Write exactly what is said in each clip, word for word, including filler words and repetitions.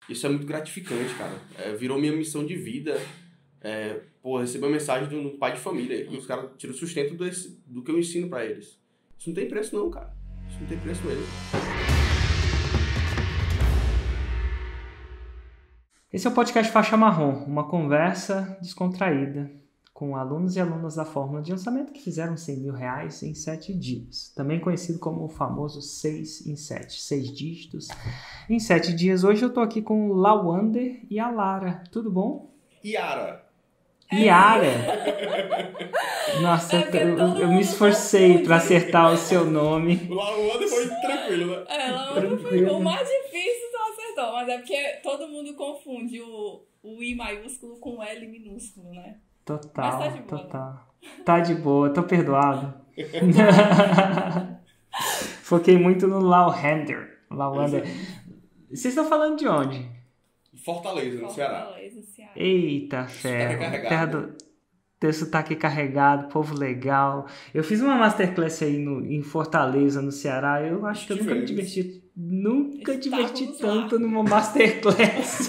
Isso é muito gratificante, cara. É, virou minha missão de vida. É, pô, receber uma mensagem de um pai de família e os caras tiram o sustento desse, do que eu ensino pra eles. Isso não tem preço não, cara. Isso não tem preço mesmo. Esse é o podcast Faixa Marrom, uma conversa descontraída com alunos e alunas da Fórmula de Lançamento que fizeram cem mil reais em sete dias. Também conhecido como o famoso seis em sete, seis dígitos em sete dias. Hoje eu tô aqui com o Lawander e a Lara. Tudo bom? Yara. Yara. Nossa, É eu, eu, eu me esforcei para acertar o seu nome. O Lawander foi tranquilo, né? É, Lawander foi o mais difícil tu acertou, mas é porque todo mundo confunde o, o I maiúsculo com o L minúsculo, né? Total, Mas tá de boa. total. Tá de boa, tô perdoado. Foquei muito no Lawander. Lawander. Vocês estão falando de onde? Fortaleza, no Ceará. Fortaleza, Ceará. Eita, ferro. carregado, Terra do... Ter sotaque carregado, povo legal. Eu fiz uma masterclass aí no, em Fortaleza, no Ceará. Eu acho que eu nunca me diverti. Nunca Estávamos diverti lá. tanto numa masterclass.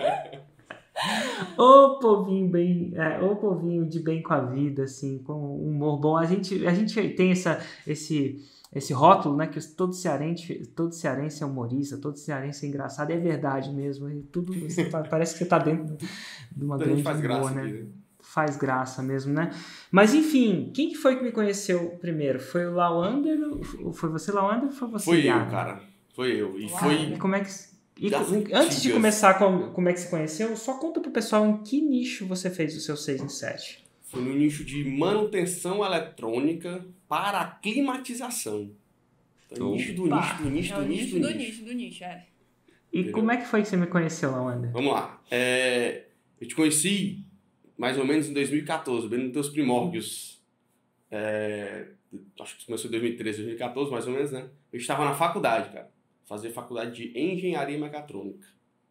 Ô povinho bem, é, ô povinho de bem com a vida, assim, com um humor bom. A gente, a gente tem essa, esse, esse rótulo, né, que todo cearense, todo cearense é humorista, todo cearense é engraçado. E é verdade mesmo. E tudo, você tá, parece que você tá dentro de uma A gente grande faz humor, graça né? aqui, né? Faz graça mesmo, né? Mas enfim, quem que foi que me conheceu primeiro? Foi o Lawander? Ou foi você, Lawander, ou foi você, Foi Yara? eu, cara. Foi eu. E Uau. foi... E como é que... E Das antes de antigas. começar, com, como é que você conheceu, só conta pro pessoal em que nicho você fez o seu seis em sete. Foi no nicho de manutenção eletrônica para climatização. Então, nicho do Opa. nicho do nicho É do o nicho nicho do do nicho. nicho do nicho, é. E Entendeu? como é que foi que você me conheceu, Lawander? Vamos lá. É, eu te conheci mais ou menos em dois mil e quatorze, bem nos teus primórdios. É, acho que começou em dois mil e treze, dois mil e quatorze, mais ou menos, né? Eu estava na faculdade, cara. Fazia faculdade de engenharia mecatrônica.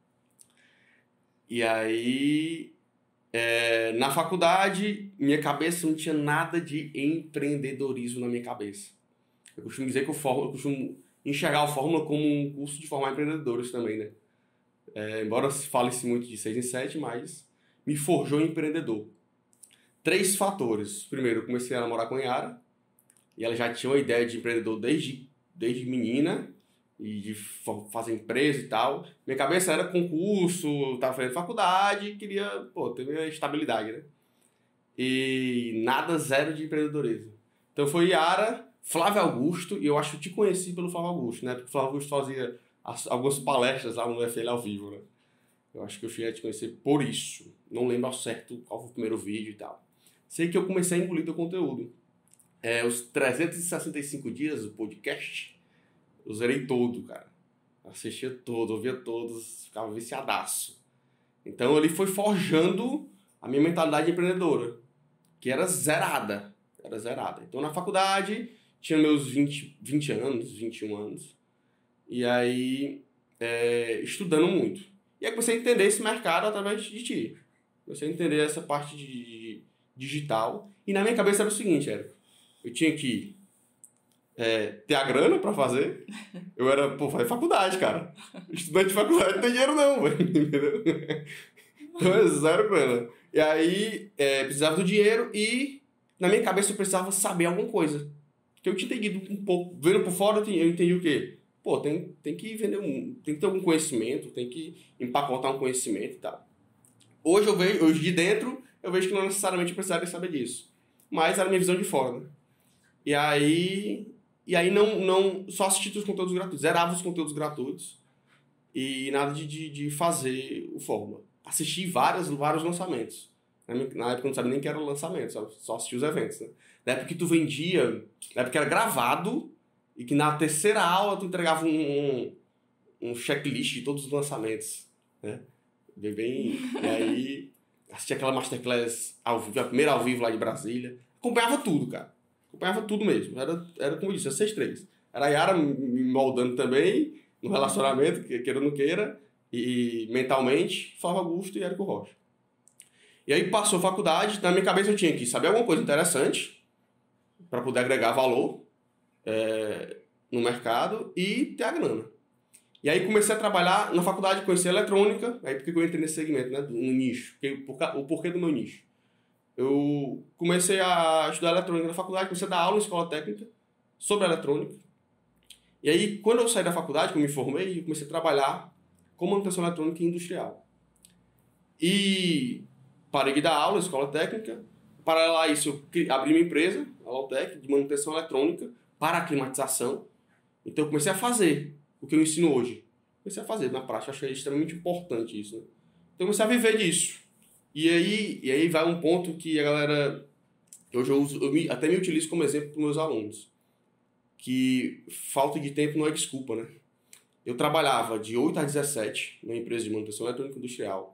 E aí, é, na faculdade, minha cabeça não tinha nada de empreendedorismo na minha cabeça. Eu costumo dizer que o Fórmula, eu costumo enxergar o Fórmula como um curso de formar empreendedores também, né? É, embora se fale-se muito de seis em sete, mas me forjou empreendedor. Três fatores. Primeiro, eu comecei a namorar com a Yara, e ela já tinha uma ideia de empreendedor desde, desde menina, e de fazer empresa e tal. Minha cabeça era concurso, estava fazendo faculdade, queria, pô, ter minha estabilidade, né? E nada, zero de empreendedorismo. Então foi Yara, Flávio Augusto, e eu acho que eu te conheci pelo Flávio Augusto, né? Porque o Flávio Augusto fazia as, algumas palestras lá no U F L ao vivo, né? Eu acho que eu cheguei a te conhecer por isso. Não lembro ao certo qual foi o primeiro vídeo e tal. Sei que eu comecei a engolir teu conteúdo. É, os trezentos e sessenta e cinco dias do podcast, eu zerei todo, cara. Assistia todo, ouvia todos, ficava viciadaço. Então ele foi forjando a minha mentalidade empreendedora, que era zerada. Era zerada. Então na faculdade, tinha meus vinte, vinte anos, vinte e um anos. E aí, é, estudando muito. E aí comecei a entender esse mercado através de ti. Comecei a entender essa parte de, de digital. E na minha cabeça era o seguinte, era, eu tinha que é, ter a grana pra fazer. Eu era, pô, fazer faculdade, cara. Estudante de faculdade não tem dinheiro não, velho. Entendeu? Então é zero grana. E aí, é, precisava do dinheiro e na minha cabeça eu precisava saber alguma coisa. Porque eu tinha entendido um pouco, vendo por fora, eu entendi o quê? Pô, tem, tem que vender um, tem que ter algum conhecimento, tem que empacotar um conhecimento e tal. Hoje eu vejo, hoje de dentro, eu vejo que não necessariamente eu precisaria saber disso. Mas era a minha visão de fora, né? E aí, e aí não, não, só assistia os conteúdos gratuitos, zerava os conteúdos gratuitos e nada de, de, de fazer o Fórmula. Assisti vários, vários lançamentos. Na época eu não sabia nem que era lançamento, só, só assistia os eventos, né? Na época que tu vendia, na época que era gravado, e que na terceira aula tu entregava um, um, um checklist de todos os lançamentos, né? Bem, bem, e aí assisti aquela masterclass ao vivo, a primeira ao vivo lá de Brasília. Acompanhava tudo, cara. Acompanhava tudo mesmo. Era, era como eu disse, era seis três. Era a Yara me moldando também no relacionamento, queira ou não queira, e mentalmente, Flávio Augusto e Érico Rocha. E aí passou a faculdade, na minha cabeça eu tinha que saber alguma coisa interessante para poder agregar valor é, no mercado e ter a grana. E aí comecei a trabalhar na faculdade, conheci a eletrônica, aí porque eu entrei nesse segmento, né, no nicho, o porquê do meu nicho. Eu comecei a estudar eletrônica na faculdade, comecei a dar aula em escola técnica sobre eletrônica. E aí, quando eu saí da faculdade, que eu me formei, eu comecei a trabalhar com manutenção eletrônica industrial. E parei de dar aula em escola técnica. Paralelo a isso, eu abri minha empresa, a Lautec, de manutenção eletrônica para a climatização. Então eu comecei a fazer o que eu ensino hoje. Comecei a fazer na prática, achei extremamente importante isso, né? Então eu comecei a viver disso. E aí, e aí vai um ponto que a galera... Hoje eu, uso, eu me, até me utilizo como exemplo para os meus alunos. Que falta de tempo não é desculpa, né? Eu trabalhava de oito às dezessete numa empresa de manutenção eletrônica industrial.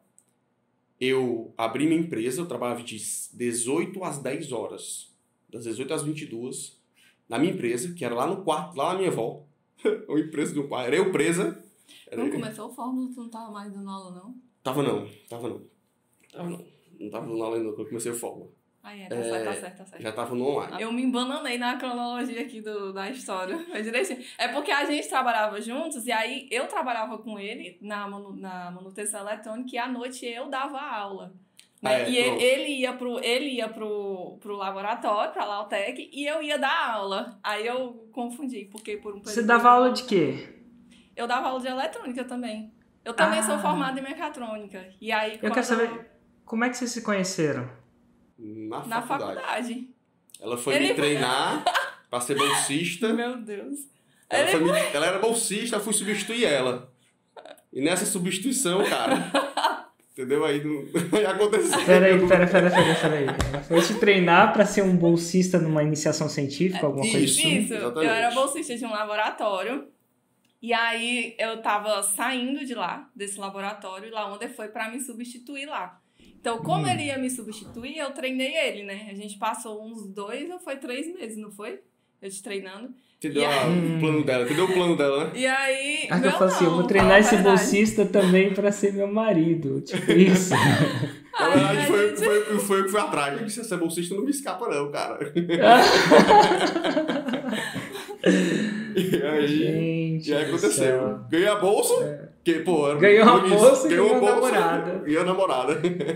Eu abri minha empresa, eu trabalhava de dezoito às dez horas. Das dezoito às vinte e duas, na minha empresa, que era lá no quarto, lá na minha avó. Uma empresa do pai. Era eu presa. Era Não eu. começou o Fórmula, tu não tava mais dando aula, não? Tava não, tava não. Tava não. Não tava dando aula ainda quando eu comecei o Fórmula. Ah, é, tá É, certo, tá certo, tá certo. Já tava no online. Eu me embananei na cronologia aqui do, da história. Mas direitinho. É porque a gente trabalhava juntos e aí eu trabalhava com ele na, manu, na manutenção eletrônica e à noite eu dava aula. Né? Ah, é, e ele, pronto. ele ia, pro, ele ia pro, pro laboratório, pra Lautec, e eu ia dar aula. Aí eu confundi, porque por um Você período- dava aula de quê? Eu dava aula de eletrônica também. Eu também Ah. sou formada em mecatrônica. E aí, Eu quando quero saber, como é que vocês se conheceram? Na, Na faculdade. faculdade. Ela foi Ele- me treinar pra ser bolsista. Meu Deus. Ela, Ele foi me- ela era bolsista, eu fui substituir ela. E nessa substituição, cara... entendeu? Aí não aí aconteceu. Peraí, peraí, peraí, peraí, peraí. Ela foi te treinar pra ser um bolsista numa iniciação científica, alguma coisa Isso. assim? Isso, exatamente. eu era bolsista de um laboratório. E aí eu tava saindo de lá, desse laboratório, lá onde foi pra me substituir lá. Então, como Hum. ele ia me substituir, eu treinei ele, né? A gente passou uns dois ou foi três meses, não foi? Eu te treinando. Entendeu E aí- a- o plano dela? Entendeu o plano dela, né? E aí. Ah, meu eu falo assim, eu vou não, treinar fala a esse verdade. bolsista também pra ser meu marido. Tipo isso. Na Aí verdade, a foi, gente- foi, foi eu que fui atrás. Eu disse, essa bolsista não me escapa não, cara. E aí, Gente e aí do aconteceu. céu. Ganhei a bolsa, que, pô, era Ganhou a foi isso, bolsa e ganhou ganhou a a bolsa namorada. e a namorada.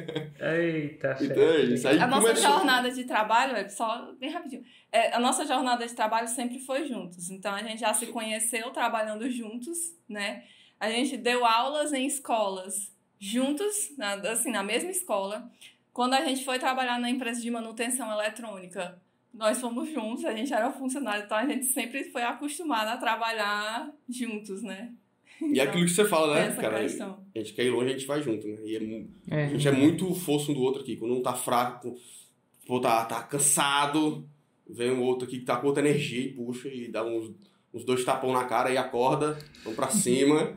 Eita, Então é isso. Aí A nossa começou. jornada de trabalho, é só bem rapidinho. É, a nossa jornada de trabalho sempre foi juntos. Então a gente já se conheceu trabalhando juntos, né? A gente deu aulas em escolas juntos, na, assim, na mesma escola. Quando a gente foi trabalhar na empresa de manutenção eletrônica, nós fomos juntos, a gente era funcionário, então a gente sempre foi acostumado a trabalhar juntos, né? E é aquilo que você fala, Tem né, essa cara? questão. A gente quer ir longe, a gente vai junto, né? E é mu- É. a gente é muito força um do outro aqui. Quando um tá fraco, pô, tá, tá cansado, vem o outro aqui que tá com outra energia e puxa e dá uns, uns dois tapão na cara e acorda, vão pra cima.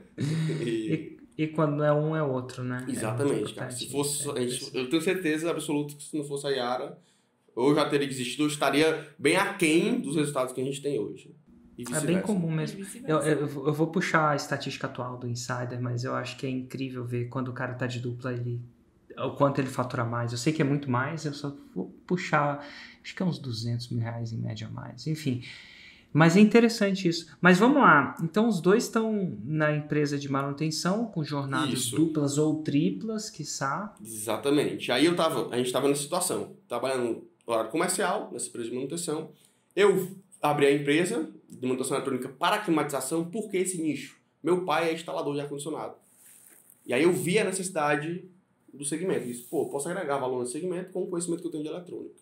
E... E quando é um, é outro, né? Exatamente, É cara. muito Se importante fosse, isso, a é gente, eu tenho certeza absoluta que se não fosse a Yara, ou eu já teria desistido, eu estaria bem aquém dos resultados que a gente tem hoje. E É vice-versa. bem comum mesmo. E Eu, vice-versa. eu, eu vou puxar a estatística atual do Insider, mas eu acho que é incrível ver quando o cara tá de dupla, ele, o quanto ele fatura mais. Eu sei que é muito mais, eu só vou puxar, acho que é uns duzentos mil reais em média a mais. Enfim, mas é interessante isso. Mas vamos lá, então os dois estão na empresa de manutenção, com jornadas Isso. duplas ou triplas, quiçá. Exatamente. Aí eu tava, a gente tava nessa situação, trabalhando no horário comercial, nessa empresa de manutenção. Eu abri a empresa de manutenção eletrônica para climatização, porque esse nicho? Meu pai é instalador de ar-condicionado. E aí eu vi a necessidade do segmento. Eu disse, pô, posso agregar valor nesse segmento com o conhecimento que eu tenho de eletrônica.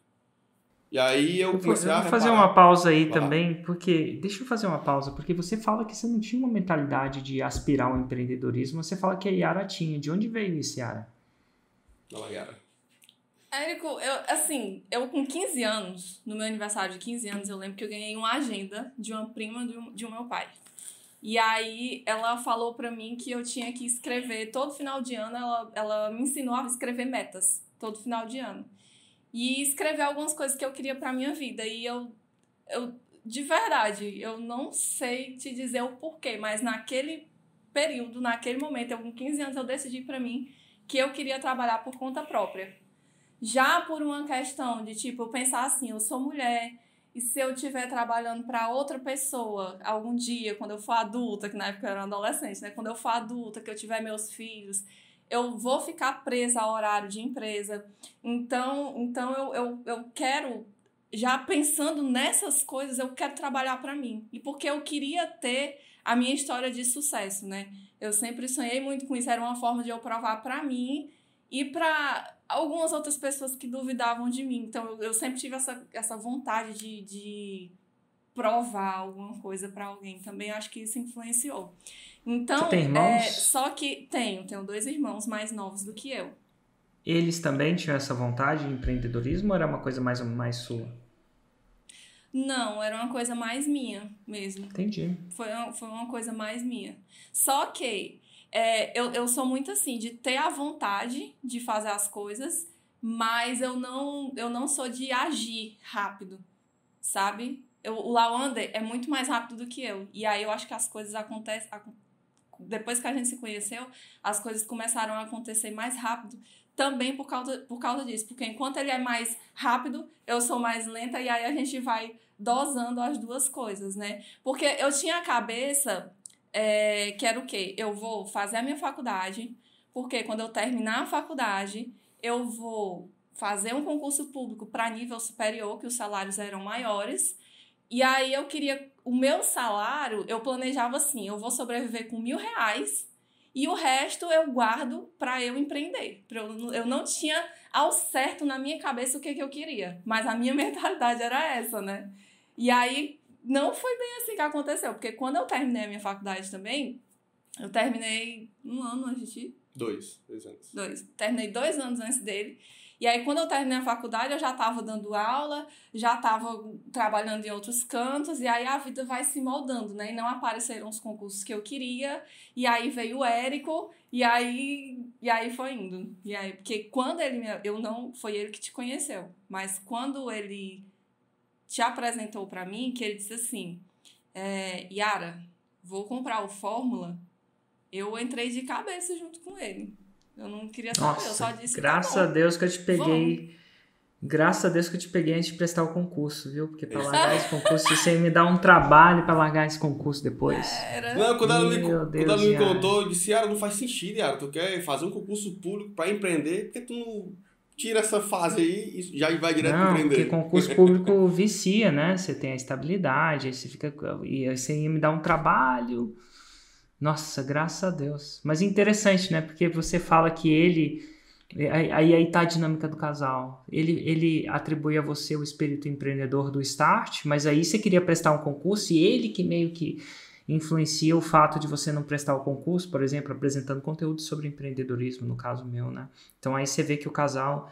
E aí eu Eu vou, comecei eu a vou fazer reparar- uma pausa aí Vai lá. também, porque. Deixa eu fazer uma pausa, porque você fala que você não tinha uma mentalidade de aspirar ao empreendedorismo, você fala que a Yara tinha. De onde veio isso, Yara? Fala, Yara. Érico, eu, assim, eu com quinze anos, no meu aniversário de quinze anos, eu lembro que eu ganhei uma agenda de uma prima de um, de um meu pai. E aí ela falou pra mim que eu tinha que escrever, todo final de ano, ela, ela me ensinou a escrever metas, todo final de ano. E escrever algumas coisas que eu queria pra minha vida. E eu, eu, de verdade, eu não sei te dizer o porquê, mas naquele período, naquele momento, eu com quinze anos, eu decidi pra mim que eu queria trabalhar por conta própria. Já por uma questão de, tipo, eu pensar assim, eu sou mulher, E se eu estiver trabalhando para outra pessoa algum dia, quando eu for adulta, que na época eu era adolescente, né? Quando eu for adulta, que eu tiver meus filhos, eu vou ficar presa ao horário de empresa. Então, então eu, eu, eu quero, já pensando nessas coisas, eu quero trabalhar para mim. E porque eu queria ter a minha história de sucesso, né? Eu sempre sonhei muito com isso, era uma forma de eu provar para mim e para algumas outras pessoas que duvidavam de mim. Então, eu, eu sempre tive essa, essa vontade de, de provar alguma coisa para alguém. Também acho que isso influenciou. Então, Você tem irmãos? É, só que tenho, tenho dois irmãos mais novos do que eu. Eles também tinham essa vontade de empreendedorismo ou era uma coisa mais, mais sua? Não, era uma coisa mais minha mesmo. Entendi. Foi uma, foi uma coisa mais minha. Só que é, eu, eu sou muito assim, de ter a vontade de fazer as coisas, mas eu não, eu não sou de agir rápido, sabe? Eu, o Lawanda é muito mais rápido do que eu. E aí eu acho que as coisas acontecem... Depois que a gente se conheceu, as coisas começaram a acontecer mais rápido. Também por causa, por causa disso. Porque enquanto ele é mais rápido, eu sou mais lenta. E aí a gente vai dosando as duas coisas, né? Porque eu tinha a cabeça é, que era o quê? Eu vou fazer a minha faculdade. Porque quando eu terminar a faculdade, eu vou fazer um concurso público para nível superior, que os salários eram maiores. E aí eu queria... O meu salário, eu planejava assim, eu vou sobreviver com mil reais e o resto eu guardo para eu empreender. Eu, eu não tinha ao certo na minha cabeça o que, que eu queria, mas a minha mentalidade era essa, né? E aí não foi bem assim que aconteceu, porque quando eu terminei a minha faculdade também, eu terminei um ano antes de... Dois, dois anos. Dois. Terminei dois anos antes dele. E aí, quando eu terminei a faculdade, eu já estava dando aula, já estava trabalhando em outros cantos, e aí a vida vai se moldando, né? E não apareceram os concursos que eu queria, e aí veio o Érico, e aí, e aí foi indo. E aí, porque quando ele me... Eu não... Foi ele que te conheceu, mas quando ele te apresentou para mim, que ele disse assim, é, Yara, vou comprar o Fórmula, eu entrei de cabeça junto com ele. Eu não queria saber, Nossa, eu só disse graças tá a Deus que eu te peguei. Vamos. Graças a Deus que eu te peguei antes de prestar o concurso, viu? Porque pra largar esse concurso, você me dá um trabalho pra largar esse concurso depois. Era... Não, quando ela me, Meu Deus, quando ela me Yara. contou, eu disse, Yara, não faz sentido, Yara. Tu quer fazer um concurso público pra empreender, por que tu não tira essa fase aí e já vai direto Não, pra empreender? porque concurso público vicia, né? Você tem a estabilidade, aí você fica... E aí você ia me dar um trabalho... Nossa, graças a Deus. Mas interessante, né? Porque você fala que ele... Aí, aí tá a dinâmica do casal. Ele, ele atribui a você o espírito empreendedor do start, mas aí você queria prestar um concurso e ele que meio que influencia o fato de você não prestar o concurso, por exemplo, apresentando conteúdo sobre empreendedorismo, no caso meu, né? Então aí você vê que o casal,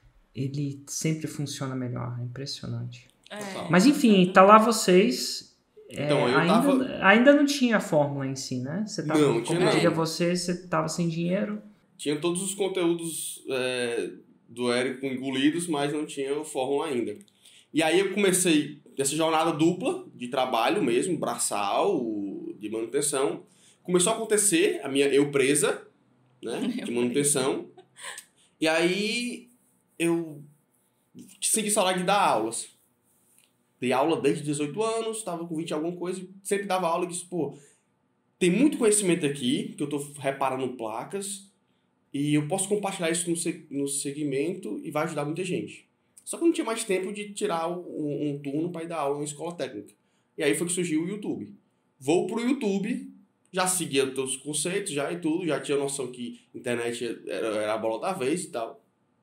ele sempre funciona melhor. É impressionante. É. Mas enfim, tá lá vocês... Então, É, eu ainda, tava... ainda não tinha a fórmula em si, né? Você tava, Não, tinha como não. diria você, você tava sem dinheiro. Tinha todos os conteúdos é, do Érico engolidos, mas não tinha o Fórmula ainda. E aí eu comecei essa jornada dupla de trabalho mesmo, braçal, de manutenção. Começou a acontecer, a minha eu presa, né, de manutenção. E aí eu segui salário de dar aulas. Dei aula desde dezoito anos, estava com vinte e alguma coisa, sempre dava aula e disse, pô, tem muito conhecimento aqui, que eu estou reparando placas, e eu posso compartilhar isso no, seg- no segmento e vai ajudar muita gente. Só que eu não tinha mais tempo de tirar um, um turno para ir dar aula em escola técnica. E aí foi que surgiu o YouTube. Vou pro YouTube, já seguia todos os conceitos já e tudo, já tinha noção que internet era, era a bola da vez e tal.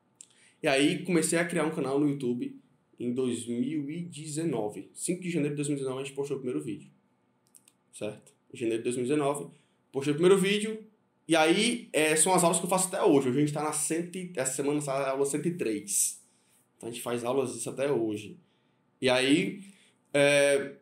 E aí comecei a criar um canal no YouTube em dois mil e dezenove. cinco de janeiro de dois mil e dezenove a gente postou o primeiro vídeo. Certo? Em janeiro de dois mil e dezenove, postei o primeiro vídeo. E aí é, são as aulas que eu faço até hoje. Hoje a gente está na cento, essa semana está na aula cento e três. Então a gente faz aulas disso até hoje. E aí é,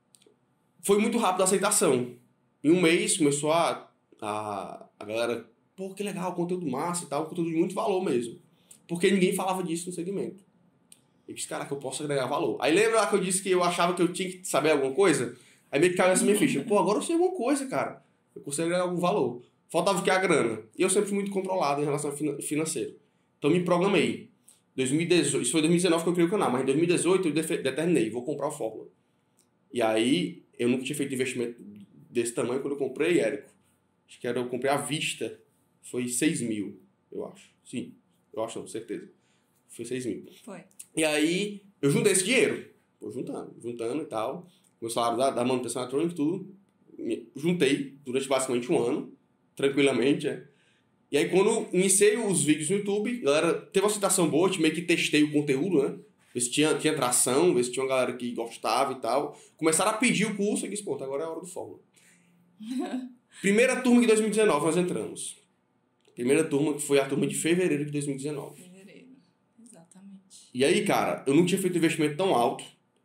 foi muito rápido a aceitação. Em um mês começou a, a, a galera, pô, que legal, conteúdo massa e tal, conteúdo de muito valor mesmo. Porque ninguém falava disso no segmento. Eu disse, caraca, eu posso agregar valor. Aí lembra lá que eu disse que eu achava que eu tinha que saber alguma coisa? Aí meio que caiu nessa minha ficha. Pô, agora eu sei alguma coisa, cara. Eu consigo agregar algum valor. Faltava o que? A grana. E eu sempre fui muito controlado em relação ao financeiro. Então me programei. dois mil e dezoito, isso foi dois mil e dezenove que eu criei o canal, mas em dois mil e dezoito eu defe- determinei, vou comprar o Fórmula. E aí, eu nunca tinha feito investimento desse tamanho quando eu comprei, Érico. Acho que era, eu comprei à vista, foi seis mil, eu acho. Sim, eu acho, não, certeza. Foi seis mil. Foi. E aí, eu juntei esse dinheiro. Vou juntando, juntando e tal. Meu salário da, da manutenção eletrônica e tudo. Me- Juntei durante basicamente um ano, tranquilamente, é. E aí, quando iniciei os vídeos no YouTube, a galera teve uma aceitação boa, meio que testei o conteúdo, né? Ver se tinha, tinha tração, ver se tinha uma galera que gostava e tal. Começaram a pedir o curso e disse, pô, agora é a hora do Fórmula. Primeira turma de dois mil e dezenove nós entramos. Primeira turma que foi a turma de fevereiro de dois mil e dezenove. Fevereiro, exatamente. E aí, cara, eu não tinha feito investimento tão alto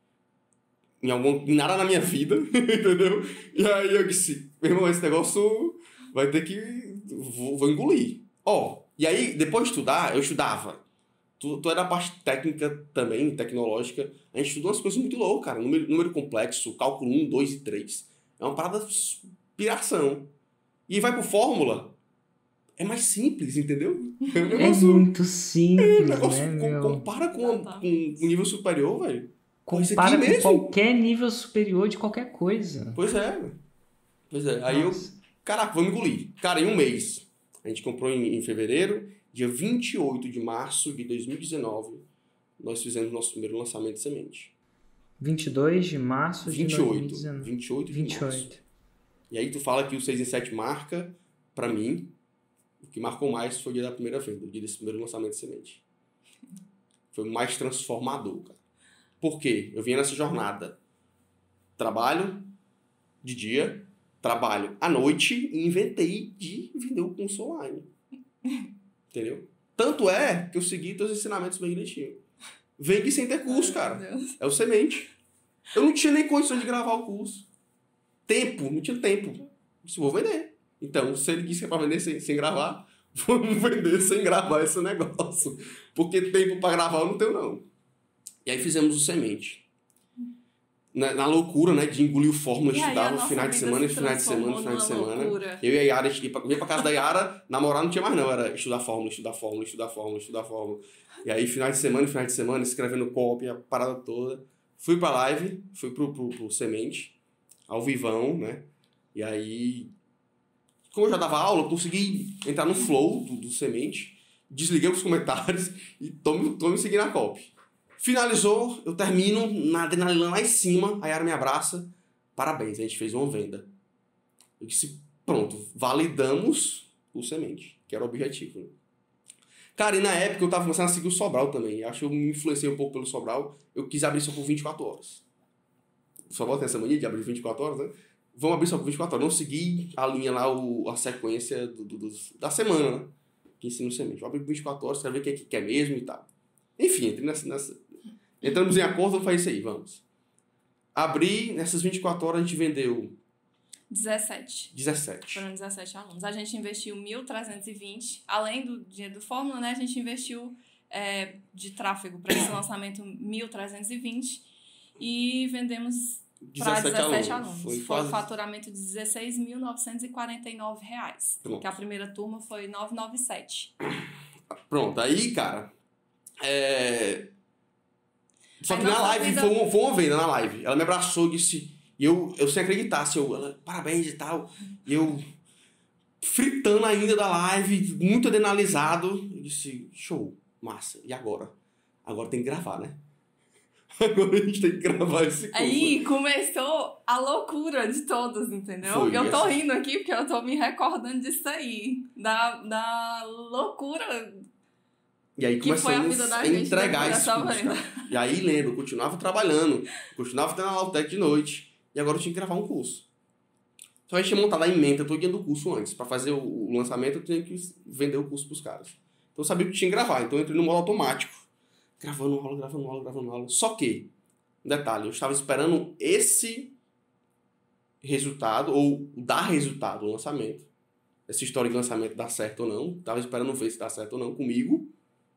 em, algum, em nada na minha vida, entendeu? E aí eu disse, meu irmão, esse negócio vai ter que... Vou, vou engolir. Ó, e aí, depois de estudar, eu estudava. Tu, tu é da parte técnica também, tecnológica. A gente estuda umas coisas muito loucas, cara. Número, número complexo, cálculo um, dois e três. É uma parada de piração. E vai pro Fórmula, é mais simples, entendeu? É um É negócio... muito simples, É, negócio né, com- meu? compara com, com o nível superior, velho. Pô, isso aqui Compara com mesmo. qualquer nível superior de qualquer coisa. Pois é, velho. Pois é. Aí Nossa. eu... Caraca, vamos engolir. Cara, em um mês. A gente comprou em, em fevereiro. Dia vinte e oito de março de dois mil e dezenove, nós fizemos nosso primeiro lançamento de semente. vinte e dois de março de vinte e dois mil e oito. dezenove. vinte e oito de vinte e março. oito. E aí tu fala que o seis em sete marca, pra mim, o que marcou mais foi o dia da primeira venda, o dia desse primeiro lançamento de semente. Foi o mais transformador, cara. Por quê? Eu vinha nessa jornada. Trabalho de dia, trabalho à noite e inventei de vender o curso online. Entendeu? Tanto é que eu segui teus ensinamentos bem direitinho. Vende sem ter curso, Ai, cara. meu Deus. É o semente. Eu não tinha nem condição de gravar o curso. Tempo, não tinha tempo. Disse, vou vender. Então, se ele disse que é pra vender sem, sem gravar, vamos vender sem gravar esse negócio. Porque tempo pra gravar eu não tenho, não. E aí fizemos o semente. Na, na loucura, né, de engolir o Fórmula, E aí, a estudava nossa final de vida semana, se final de semana, transformou final de numa semana. loucura. Eu e a Yara, ia pra, ia pra casa da Yara, namorar não tinha mais não, era estudar Fórmula, estudar Fórmula, estudar Fórmula, estudar Fórmula. E aí, final de semana, final de semana, escrevendo copy, a parada toda. Fui pra live, fui pro, pro, pro Semente, ao vivão, né? E aí, como eu já dava aula, eu consegui entrar no flow do, do Semente, desliguei os comentários e tô, me- tô me seguindo a copy. Finalizou, eu termino na adrenalina lá em cima, a Yara me abraça. Parabéns, a gente fez uma venda. Eu disse, pronto, validamos o Semente, que era o objetivo. Né? Cara, e na época eu tava começando a seguir o Sobral também. Acho que eu me influenciei um pouco pelo Sobral. Eu quis abrir só por vinte e quatro horas. O Sobral tem essa mania de abrir vinte e quatro horas, né? Vamos abrir só por vinte e quatro horas. Não segui a linha lá, o, a sequência do, do, dos- da semana, né? Que ensina o Semente. Vou abrir por vinte e quatro horas, quero ver o que é que quer mesmo e tal. Enfim, entrei nessa, nessa... entramos em acordo, vamos fazer isso aí, vamos. Abri, nessas vinte e quatro horas a gente vendeu dezessete. dezessete. Foram dezessete alunos. A gente investiu mil trezentos e vinte. Além do dinheiro do Fórmula, né? A gente investiu é, de tráfego para esse lançamento mil trezentos e vinte. E vendemos para dezessete alunos. Foi Foi quase... um faturamento de dezesseis mil novecentos e quarenta e nove reais. Pronto. Que a primeira turma foi novecentos e noventa e sete. Pronto, aí, cara... É... Só Aí que na nossa live, vida- foi, uma, foi uma venda na live. Ela me abraçou e disse... E eu, eu sem acreditar, assim, eu, ela, parabéns e tal. E eu, fritando ainda da live, muito adrenalizado. Eu disse, show, massa. E agora? Agora tem que gravar, né? Agora a gente tem que gravar esse curso. Aí começou a loucura de todos, entendeu? Foi, eu tô essa- rindo aqui porque eu tô me recordando disso aí. Da, da loucura E aí que foi a começamos vida da a gente entregar depois esse dessa curso, venda. cara. E aí, lembro, eu continuava trabalhando, continuava tendo a Lautec de noite, e agora eu tinha que gravar um curso. Então a gente tinha montado a ementa todo dia do curso antes. Pra fazer o, o lançamento, eu tinha que vender o curso pros caras. Então eu sabia que tinha que gravar, então eu entrei no modo automático. Gravando aula, gravando aula, gravando aula. Só que, detalhe, eu estava esperando esse resultado, ou dar resultado no lançamento. Essa história de lançamento dar certo ou não. Estava esperando ver se dá certo ou não comigo.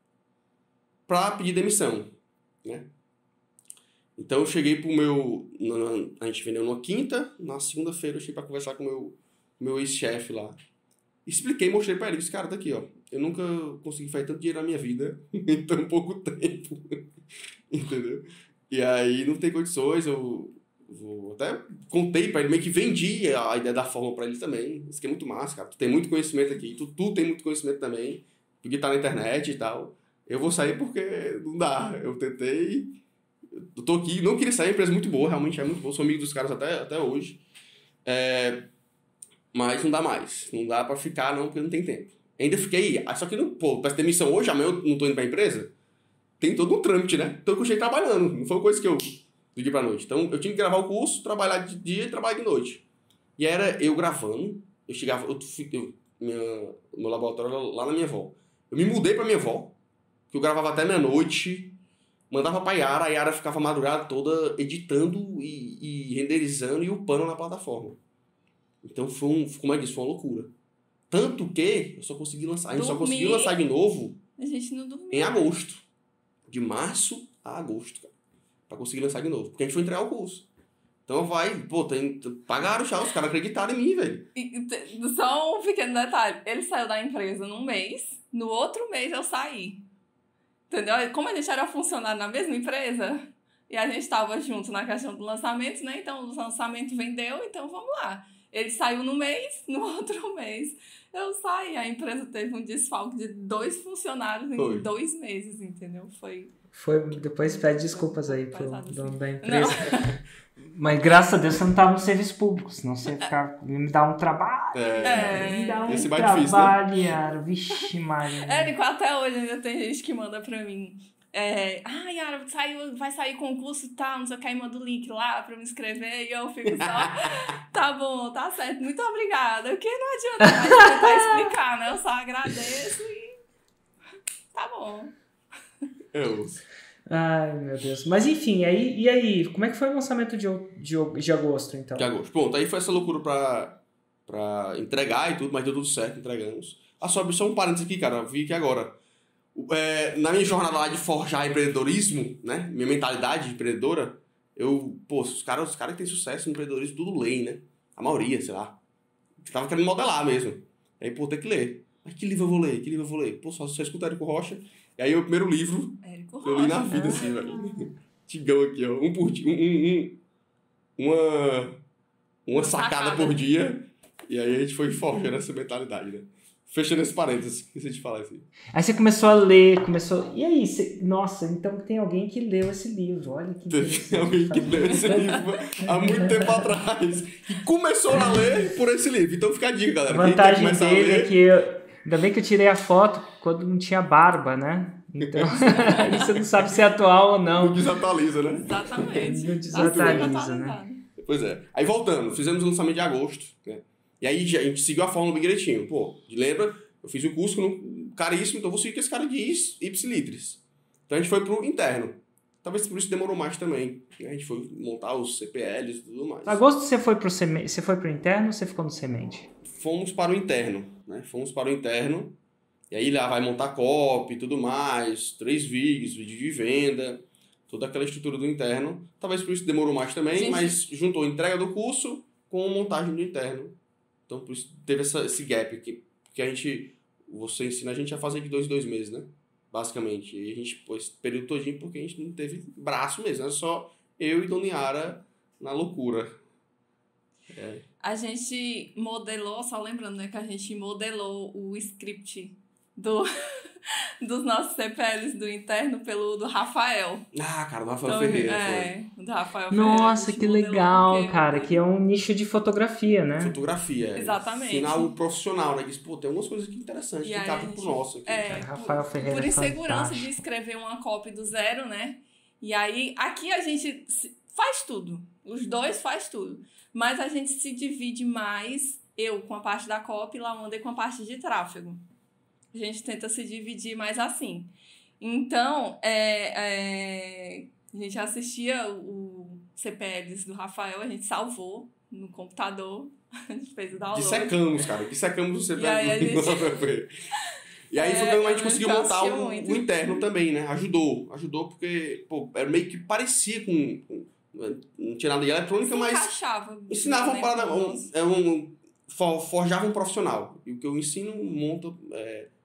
Pra pedir demissão, né? Então eu cheguei pro meu... na- a gente vendeu numa quinta, na segunda-feira eu cheguei pra conversar com o meu, meu ex-chefe lá. Expliquei, mostrei pra ele, disse, cara, tá aqui, ó. eu nunca consegui fazer tanto dinheiro na minha vida em tão pouco tempo. Entendeu? E aí não tem condições, eu vou, até contei pra ele, meio que vendi a ideia da fórmula pra ele também. Isso que é muito massa, cara. Tu tem muito conhecimento aqui, tu, tu tem muito conhecimento também, porque tá na internet e tal. Eu vou sair porque não dá. Eu tentei, eu tô aqui, não queria sair, a empresa é muito boa, realmente é muito boa, sou amigo dos caras até, até hoje. É, mas não dá mais, não dá pra ficar não, porque não tem tempo. Ainda fiquei, só que não, pô, peço demissão hoje, amanhã eu não tô indo pra empresa, tem todo um trâmite, né? Então eu continuei trabalhando, não foi uma coisa que eu do dia pra noite. Então eu tinha que gravar o curso, trabalhar de dia e trabalhar de noite. E era eu gravando, eu chegava, eu, eu, minha, meu laboratório era lá na minha avó. Eu me mudei pra minha avó, que eu gravava até meia-noite, mandava pra Yara, a Yara ficava a madrugada toda editando e, e renderizando e upando na plataforma. Então foi um, como eu disse, foi uma loucura. Tanto que eu só consegui lançar, a gente só conseguiu lançar de novo a gente não dormiu. em agosto. De março a agosto, cara. Pra conseguir lançar de novo. Porque a gente foi entregar o curso. Então vai, pô, tem, pagaram já, os caras acreditaram em mim, velho. Só um pequeno detalhe. Ele saiu da empresa num mês, no outro mês eu saí. Entendeu? Como a gente era funcionário na mesma empresa, e a gente tava junto na questão do lançamento, né? Então o lançamento vendeu, então vamos lá. Ele saiu no mês, no outro mês eu saí. A empresa teve um desfalque de dois funcionários em Foi. dois meses, entendeu? Foi... Foi, depois pede desculpas aí pro dono da empresa. Mas graças a Deus você não estava no serviço público, senão você ficar, me dá um trabalho. É, me dá um esse trabalho, difícil, né? Vixe, Maria. Érico, até hoje ainda tem gente que manda pra mim. É, ah, Yara, saiu, vai sair concurso e tal, não sei o que, aí manda o link lá pra me inscrever e eu fico só, tá bom, tá certo, muito obrigada. Porque não adianta mais tentar explicar, né? Eu só agradeço e tá bom. Eu. Ai, meu Deus. Mas enfim, aí, e aí? Como é que foi o lançamento de, de, de agosto, então? De agosto. Pronto, aí foi essa loucura pra, pra entregar e tudo, mas deu tudo certo, entregamos. Ah, só, só um parênteses aqui, cara, eu vi que agora, é, na minha jornada lá de forjar empreendedorismo, né, minha mentalidade empreendedora, eu, pô, os caras, os caras que têm sucesso no empreendedorismo tudo leem, né? A maioria, sei lá. Eu tava querendo modelar mesmo. Aí, pô, tem que ler. Mas que livro eu vou ler? Que livro eu vou ler? Pô, só, só escuta Érico Rocha. E aí o primeiro livro Érico que eu li na Rocha, vida, né? assim, velho. Tigão aqui, ó. Um por dia. Um, um, um, uma, uma sacada, sacada por dia. E aí a gente foi forjando essa mentalidade, né? Fechando esse parênteses, que você te falar assim. Aí você começou a ler, começou... E aí? Você... Nossa, então tem alguém que leu esse livro. Olha que interessante. Tem alguém que leu esse livro há muito tempo atrás. E começou a ler por esse livro. Então fica a dica, galera. A vantagem dele é que... Eu... Ainda bem que eu tirei a foto quando não tinha barba, né? Então, aí você não sabe se é atual ou não. Não desatualiza, né? Exatamente. Não desatualiza, né? Pois é. Aí voltando, fizemos o lançamento de agosto, né? E aí a gente seguiu a fórmula bem direitinho. Pô, lembra? Eu fiz o curso no caríssimo, então eu vou seguir o que esse cara diz, ipsilitris. Então a gente foi pro interno. Talvez por isso demorou mais também. Né? A gente foi montar os C P Ls e tudo mais. Agosto você foi pro semente, você foi pro interno ou você ficou no semente? Fomos para o interno, né? Fomos para o interno. E aí lá vai montar copy e tudo mais, três vídeos, vídeo de venda, toda aquela estrutura do interno. Talvez por isso demorou mais também, Gente. mas juntou a entrega do curso com a montagem do interno. Então por isso teve essa, esse gap aqui. Porque a gente, você ensina a gente a fazer de dois em dois meses, né? Basicamente. E a gente pôs esse período todinho porque a gente não teve braço mesmo. Era só eu e Dona Yara na loucura. É. A gente modelou, só lembrando, né, que a gente modelou o script do, dos nossos C P Ls do interno pelo do Rafael. Ah, cara, do Rafael então, Ferreira. É, foi. do Rafael Nossa, Ferreira. que legal, porque... cara, que é um nicho de fotografia, né? Fotografia. Exatamente. Final profissional, né? Diz, pô, tem algumas coisas aqui interessantes, e que cabem gente... pro nosso aqui. É, Rafael por, Ferreira por insegurança fantástico. de escrever uma copy do zero, né? E aí, aqui a gente faz tudo. Os dois faz tudo. Mas a gente se divide mais, eu com a parte da copy e Lawanda com a parte de tráfego. A gente tenta se dividir mais assim. Então, é, é, a gente assistia o C P Ls do Rafael, a gente salvou no computador, a gente fez o download. Dissecamos, cara, dissecamos o C P L do gente... E aí é, foi quando a gente conseguiu montar o, muito. o interno também, né? Ajudou, ajudou porque, pô, era meio que parecia com... com não tinha nada de eletrônica, se mas encaixava, ensinava uma parada, um, um, um, forjava um profissional. E o que eu ensino, monta, é,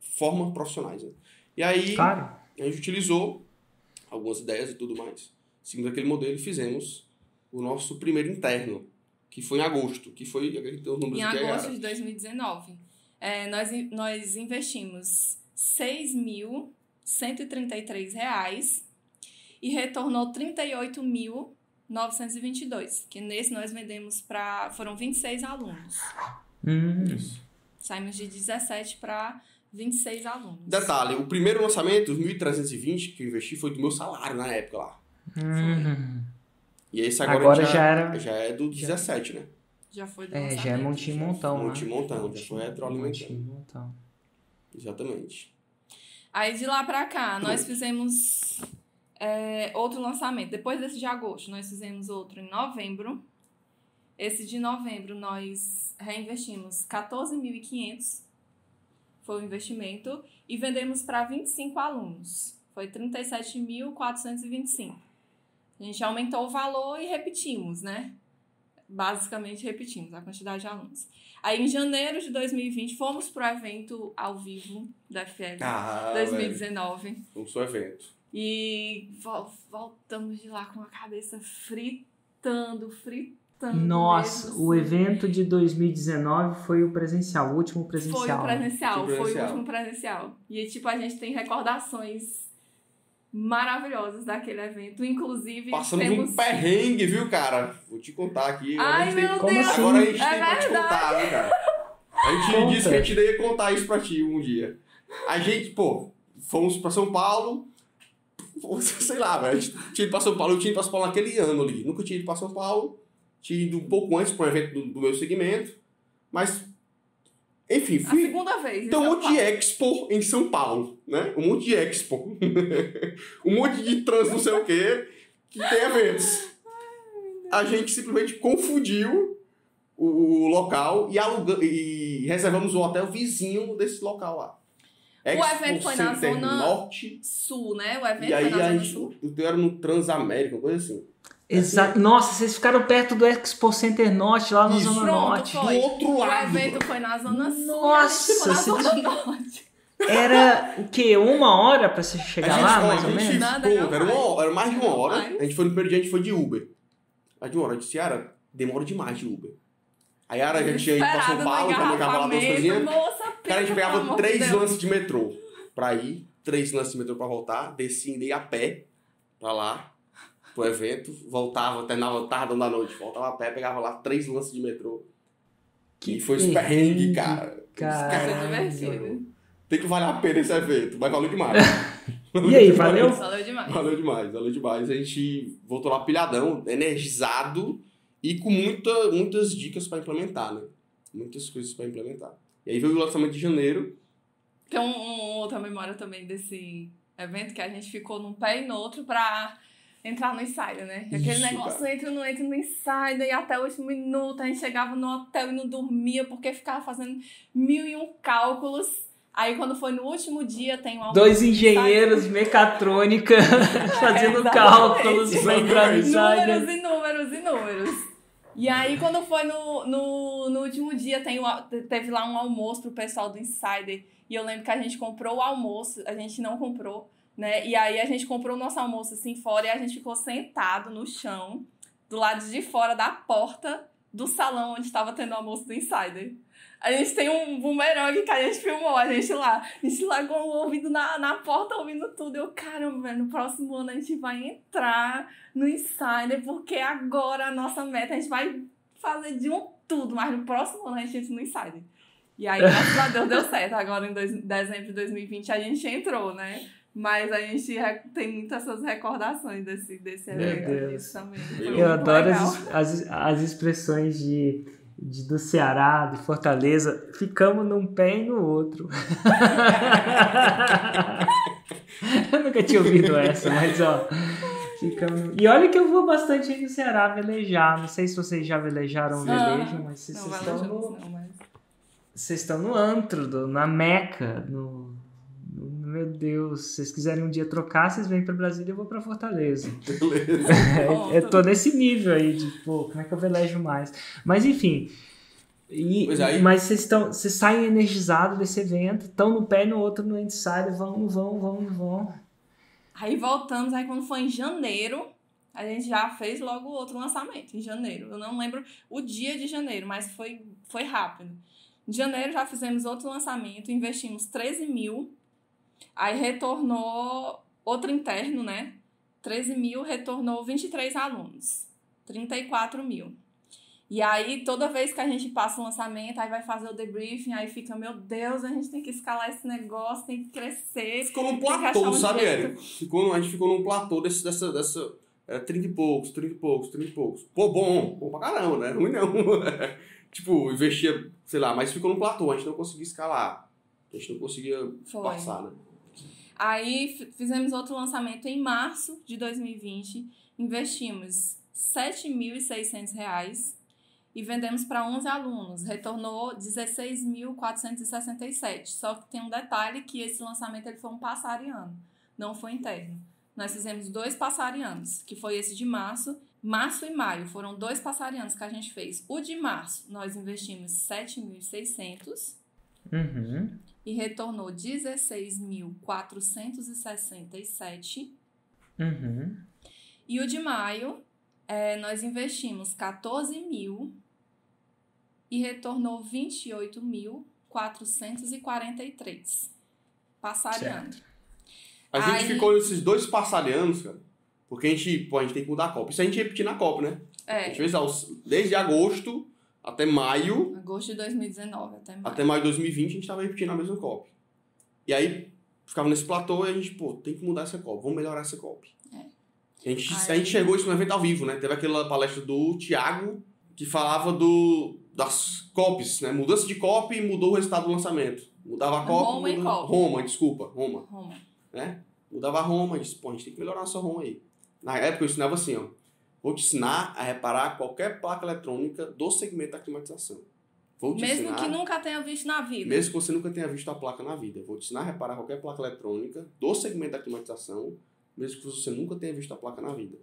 forma profissionais. Né? E aí, Claro. a gente utilizou algumas ideias e tudo mais. Seguindo aquele modelo, fizemos o nosso primeiro interno, que foi em agosto, que foi... Os números Em aqui agosto agora. de dois mil e dezenove. É, nós, nós investimos seis mil cento e trinta e três reais e retornou trinta e oito mil novecentos e vinte e dois, que nesse nós vendemos para... Foram vinte e seis alunos. Hum. Saímos de dezessete para vinte e seis alunos. Detalhe, o primeiro lançamento, os mil e trezentos e vinte que eu investi, foi do meu salário na época lá. Hum. E esse agora, Agora já, já era- já é do dezessete, né? Já foi do É, lançamento. já é montinho montão, né? Monte montão, já foi retroalimentando. Montinho montão. Exatamente. Aí de lá pra cá, nós fizemos é, outro lançamento. Depois desse de agosto, nós fizemos outro em novembro. Esse de novembro, nós reinvestimos quatorze mil e quinhentos. Foi o investimento. E vendemos para vinte e cinco alunos. Foi trinta e sete mil quatrocentos e vinte e cinco. A gente aumentou o valor e repetimos, né? Basicamente repetimos a quantidade de alunos. Aí em janeiro de dois mil e vinte, fomos pro evento ao vivo da F L Ah, dois mil e dezenove. o seu evento. E vol- voltamos de lá com a cabeça fritando, fritando. Nossa, mesmo, o assim. evento de dois mil e dezenove foi o presencial, o último presencial. Foi o presencial, Foi o foi o presencial. último presencial. E tipo, a gente tem recordações maravilhosas daquele evento. Inclusive, Passamos temos... um perrengue, viu, cara? Vou te contar aqui. Agora Ai, a gente tem- meu Como Deus! assim? Agora a gente É tem pra te verdade. contar, viu, cara? A gente Conta. disse que a gente ia contar isso pra ti um dia. A gente, pô, fomos pra São Paulo, sei lá, velho, a gente tinha ido pra São Paulo, eu tinha ido pra São Paulo naquele ano ali. Nunca tinha ido pra São Paulo, tinha ido um pouco antes pra um evento do, do meu segmento, mas, enfim, A fui... segunda vez. Tem um em São monte de expo em São Paulo, né? Um monte de expo. Um monte de trans não sei o quê, que tem eventos. A gente simplesmente confundiu o, o local e, aluga, e reservamos um hotel vizinho desse local lá. O evento foi na Center zona Norte. Sul, né? O evento E aí foi na a Zona gente, Sul. o teu era no Transamérica, uma coisa assim. Exato. Nossa, vocês ficaram perto do Expo Center Norte, lá na Isso. Zona Pronto, Norte. foi. Do outro O lado. evento foi na Zona Sul. Nossa, e a gente ficou na você Zona tinha- Norte. Era o quê? Uma hora pra você A chegar gente, lá, ó, mais a ou gente, menos? Nada, pronto, não era, uma, mais. hora- era mais de uma Não hora. mais. A gente foi no primeiro dia, a gente foi de Uber. Aí de uma hora, eu disse, Yara, demora demais de Uber. Aí a Yara já tinha ido pra São Desesperada Paulo, no também pegava lá duas engarrafamento. coisinhas. Moça, Cara, a gente pelo pegava amor de três Deus. lances de metrô pra ir, três lances de metrô pra voltar, descia e ia a pé pra lá, pro evento, voltava, terminava tarde da noite, voltava a pé, pegava lá três lances de metrô. Que e foi esse perrengue, perrengue, cara. cara. Foi divertido. Tem que valer a pena esse evento, mas valeu demais. E aí, valeu? Valeu demais. Valeu demais, valeu demais. A gente voltou lá pilhadão, energizado e com muita, muitas dicas pra implementar, né? Muitas coisas pra implementar. E aí veio o lançamento de janeiro. Tem um, um- outra memória também desse evento que a gente ficou num pé e no outro pra entrar no Insider, né? Aquele Isso, negócio, cara. entra no, entra no Insider e até o último minuto a gente chegava no hotel e não dormia porque ficava fazendo mil e um cálculos. Aí quando foi no último dia tem um almoço Dois no engenheiros, mecatrônica, fazendo exatamente. cálculos pra entrar no Insider. Insider. Números e números e números. E aí, quando foi no, no, no último dia, tem o, teve lá um almoço pro pessoal do Insider. E eu lembro que a gente comprou o almoço, a gente não comprou, né? E aí a gente comprou o nosso almoço assim fora e a gente ficou sentado no chão, do lado de fora da porta do salão onde estava tendo o almoço do Insider. A gente tem um bumerangue que a gente filmou, a gente lá, a gente lá com o ouvido na, na porta, ouvindo tudo. Eu, caramba, velho, no próximo ano a gente vai entrar no Insider, porque agora a nossa meta, a gente vai fazer de um tudo, mas no próximo ano a gente entra no Insider. E aí, graças a Deus, deu certo. Agora, em dois, dezembro de dois mil e vinte, a gente entrou, né? Mas a gente re- tem muitas essas recordações desse, desse Meu evento Deus. também. Eu Foi Eu muito adoro legal. as, as, as expressões de, de, do Ceará, de Fortaleza. Ficamos num pé e no outro. Eu nunca tinha ouvido essa, mas ó. Ficamos... E olha que eu vou bastante aí no Ceará velejar. Não sei se vocês já velejaram um Ah, velejo, mas se Não, vocês vai estão longe, no, não, mas... vocês estão no antro, do- na Meca, no, no- meu Deus, se vocês quiserem um dia trocar, vocês vêm pra Brasília e eu vou pra Fortaleza. Beleza. É, eu tô nesse nível aí de, pô, como é que eu velejo mais? Mas enfim, E, Pois aí- Mas vocês estão, vocês saem energizados desse evento, estão no pé e no outro no ensaio, vão, vão, vão, vão. Aí voltamos, aí quando foi em janeiro, a gente já fez logo outro lançamento, em janeiro. Eu não lembro o dia de janeiro, mas foi, foi rápido. Em janeiro já fizemos outro lançamento, investimos treze mil, aí retornou outro interno, né? treze mil, retornou vinte e três alunos, trinta e quatro mil. E aí, toda vez que a gente passa o lançamento, aí vai fazer o debriefing, aí fica, meu Deus, a gente tem que escalar esse negócio, tem que crescer. Ficou num tem que achar platô, um sabe, jeito. Érico? Ficou, a gente ficou num platô desse, dessa, dessa é, trinta e poucos, trinta e poucos, trinta e poucos. Pô, bom, bom pra caramba, né? Ruim não. Tipo, investia, sei lá, mas ficou num platô, a gente não conseguia escalar. A gente não conseguia Foi. passar, né? Aí f- fizemos outro lançamento em março de dois mil e vinte, investimos sete mil e seiscentos reais e vendemos para onze alunos, retornou dezesseis mil quatrocentos e sessenta e sete. Só que tem um detalhe que esse lançamento ele foi um passariano, não foi interno. Nós fizemos dois passarianos, que foi esse de março, março e maio, foram dois passarianos que a gente fez. O de março nós investimos sete mil e seiscentos Uhum. e retornou dezesseis mil quatrocentos e sessenta e sete. Uhum. E o de maio, é, nós investimos quatorze mil e retornou vinte e oito mil quatrocentos e quarenta e três. Passariano. A gente Aí- ficou nesses dois passarianos, cara, porque a gente, pô, a gente tem que mudar a Copa. Isso a gente ia repetir na Copa, né? A gente É, fez aos- desde agosto até maio, agosto de dois mil e dezenove até maio. até maio de dois mil e vinte, a gente tava repetindo a mesma Copa. E aí, ficava nesse platô e a gente, pô, tem que mudar essa Copa, vamos melhorar essa Copa. É. A gente, Aí- a gente chegou isso no evento ao vivo, né? Teve aquela palestra do Thiago, que falava do, das copies, né? Mudança de copy e mudou o resultado do lançamento. Mudava a copy... Roma e mudava- copy. Roma, desculpa, Roma. Roma. Né? Mudava a Roma e disse, pô, a gente tem que melhorar a nossa Roma aí. Na época eu ensinava assim, ó. Vou te ensinar a reparar qualquer placa eletrônica do segmento da climatização. Vou te Mesmo ensinar, que nunca tenha visto na vida. mesmo que você nunca tenha visto a placa na vida. Vou te ensinar a reparar qualquer placa eletrônica do segmento da climatização, mesmo que você nunca tenha visto a placa na vida.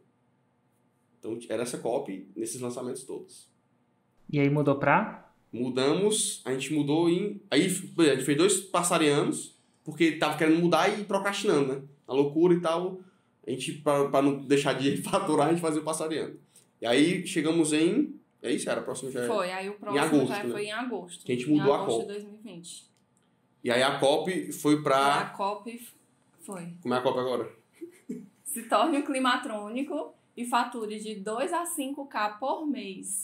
Então era essa copy nesses lançamentos todos. E aí mudou pra? Mudamos, a gente mudou em... Aí a gente fez dois passarianos, porque tava querendo mudar e procrastinando, né? A loucura e tal. A gente, pra, pra não deixar de faturar, a gente fazia o passariano. E aí chegamos em... É isso, era? A próxima já é... Foi, aí o próximo agosto, já né? foi em agosto. Que a gente mudou em a agosto Copa. de dois mil e vinte. E aí a copy foi E a pra... COP foi. Como é a copy agora? Se torne um climatrônico e fature de dois a cinco K por mês.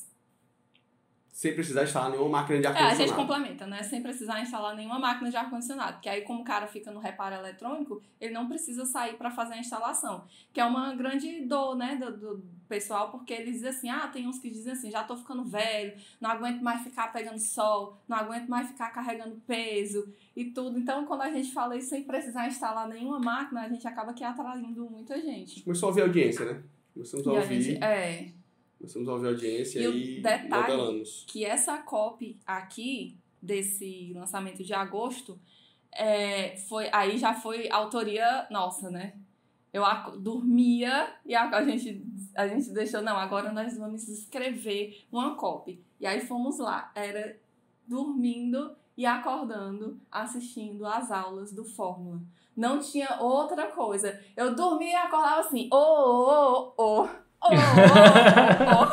Sem precisar instalar nenhuma máquina de É, a gente ar-condicionado. complementa, né? Sem precisar instalar nenhuma máquina de ar-condicionado. Porque aí, como o cara fica no reparo eletrônico, ele não precisa sair para fazer a instalação. Que é uma grande dor, né, do, do pessoal, porque eles dizem assim, ah, tem uns que dizem assim, já tô ficando velho, não aguento mais ficar pegando sol, não aguento mais ficar carregando peso e tudo. Então, quando a gente fala isso sem precisar instalar nenhuma máquina, a gente acaba que atraindo muita gente. Começou a ouvir a audiência, né? Começamos a E a ouvir... gente, é... Começamos a ouvir a audiência E o e detalhe- modelamos. que essa copy aqui, desse lançamento de agosto, é, foi, aí já foi autoria nossa, né? Eu ac- dormia e a, a, gente, a gente deixou, não, agora nós vamos escrever uma copy. E aí fomos lá, era dormindo e acordando, assistindo às aulas do Fórmula. Não tinha outra coisa. Eu dormia e acordava assim, ô, ô, ô, ô. Oh, oh, oh,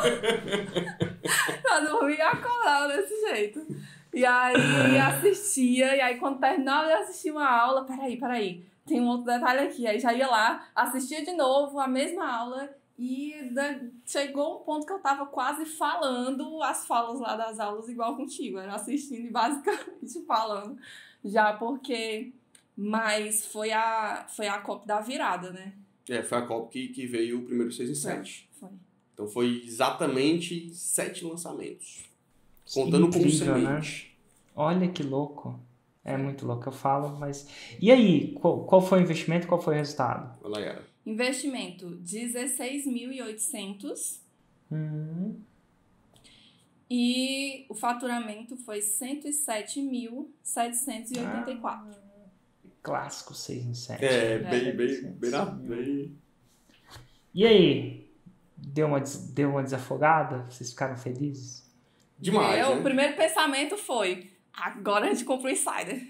oh. Eu dormia e acordava desse jeito. E aí assistia, e aí quando terminava de assistir uma aula, peraí, peraí, tem um outro detalhe aqui. Aí já ia lá, assistia de novo a mesma aula e da, chegou um ponto que eu tava quase falando as falas lá das aulas igual contigo. Era assistindo e basicamente falando já, porque... Mas foi a, foi a Copa da virada, né? É, foi a Copa que, que veio o primeiro seis em sete. Foi. Então foi exatamente sete lançamentos. Contando com Incrível, né? semente. Olha que louco. É muito louco, eu falo, mas... E aí, qual, qual foi o investimento, qual foi o resultado? Olha lá, Yara. Investimento dezesseis mil e oitocentos Hum, e o faturamento foi cento e sete mil setecentos e oitenta e quatro. clássico seis em sete. É, É, bem, bem, sim, bem, na, sim. bem... E aí, deu uma, des- deu uma desafogada? Vocês ficaram felizes? Demais, é, né? O primeiro pensamento foi, agora a gente compra um Insider.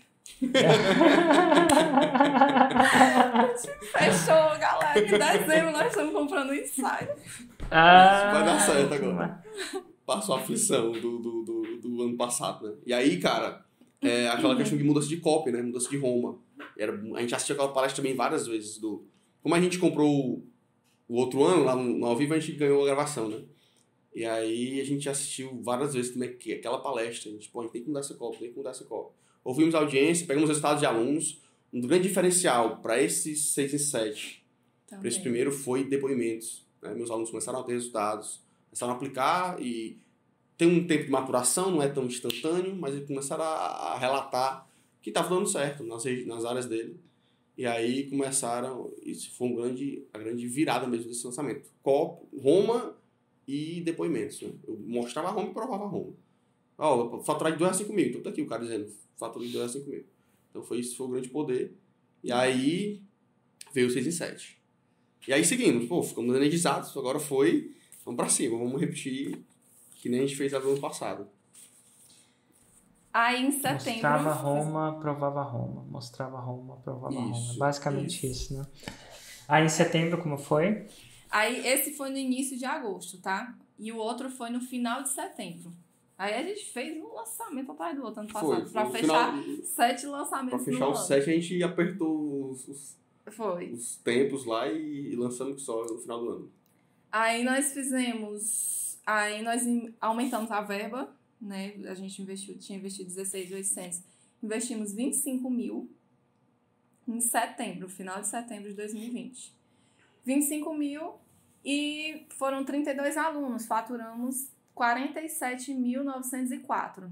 Fechou, galera. Em dezembro nós estamos comprando um Insider. Ah, vai dar certo que agora. ma- Passou a aflição do, do, do, do ano passado, né? E aí, cara, é aquela questão de mudança de copy, né? Mudança de Roma. Era, a gente assistiu aquela palestra também várias vezes. Do, como a gente comprou o, o outro ano, lá no, no ao vivo, a gente ganhou a gravação, né? E aí a gente assistiu várias vezes também que- aquela palestra. A gente, pô, a gente tem que mudar essa copy, tem que mudar essa copy. Ouvimos a audiência, pegamos os resultados de alunos. Um grande diferencial para esses seis em sete, para esse primeiro, foi depoimentos. Né? Meus alunos começaram a ter resultados, começaram a aplicar e tem um tempo de maturação, não é tão instantâneo, mas eles começaram a, a relatar que estava dando certo nas, regi- nas áreas dele. E aí começaram, isso foi um grande, a grande virada mesmo desse lançamento. Copo, Roma e depoimentos. Né? Eu mostrava Roma e provava Roma. Ó, oh, faturar de dois a cinco mil. Então tá aqui o cara dizendo, fatura de dois a cinco mil. Então foi isso, foi o grande poder. E aí veio o seis em sete. E aí seguimos, pô, ficamos energizados, agora foi, vamos pra cima, vamos repetir que nem a gente fez no ano passado. Aí em setembro... Mostrava Roma, provava Roma. Mostrava Roma, provava Isso, Roma. Basicamente isso. isso, né? Aí em setembro, como foi? Aí esse foi no início de agosto, tá? E o outro foi no final de setembro. Aí a gente fez um lançamento atrás do outro ano passado. Foi, pra no fechar final- sete lançamentos Pra fechar no os ano. sete, a gente apertou os, os, Foi. os tempos lá e, e lançamos só no final do ano. Aí nós fizemos... Aí nós in- aumentamos a verba, né? A gente investiu, tinha investido dezesseis mil e oitocentos. Investimos vinte e cinco mil em setembro, final de setembro de dois mil e vinte. vinte e cinco mil e foram trinta e dois alunos. Faturamos quarenta e sete mil novecentos e quatro.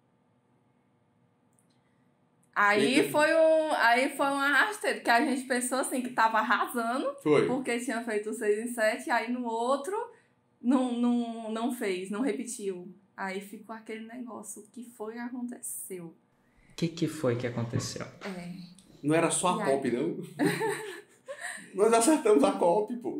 Aí E- foi um, aí foi um arrasteiro, que a gente pensou assim, que tava arrasando, Foi. porque tinha feito o seis em sete, aí no outro não, não, não fez, não repetiu. Aí ficou aquele negócio, o que foi que aconteceu? O que, que foi que aconteceu? É, Não era só E a aí? copy, não? Nós acertamos a copy, pô.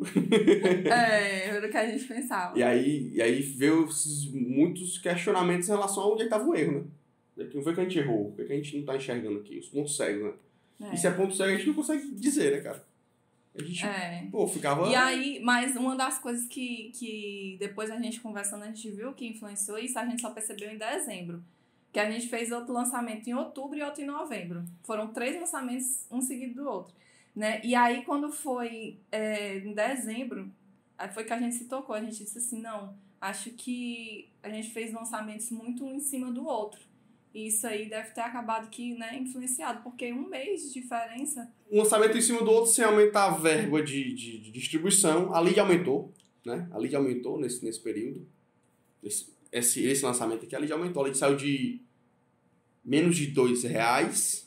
é, era o que a gente pensava. E aí, e aí veio esses muitos questionamentos em relação a onde estava o erro, né? Não foi que a gente errou, o que a gente não tá enxergando aqui, os pontos cegos, né? É. E se é ponto cego, a gente não consegue dizer, né, cara? A gente, É. pô, ficava... E aí, mas uma das coisas que, que depois a gente conversando, a gente viu que influenciou isso, a gente só percebeu em dezembro. Que a gente fez outro lançamento em outubro e outro em novembro. Foram três lançamentos, um seguido do outro. Né? E aí, quando foi é, em dezembro, aí foi que a gente se tocou. A gente disse assim, não, acho que a gente fez lançamentos muito um em cima do outro. E isso aí deve ter acabado que, né, influenciado, porque um mês de diferença... Um lançamento em cima do outro sem aumentar a verba de, de, de distribuição. A lead aumentou, né? A lead aumentou nesse, nesse período. Esse, esse, esse lançamento aqui, a lead aumentou. A lead saiu de menos de dois reais,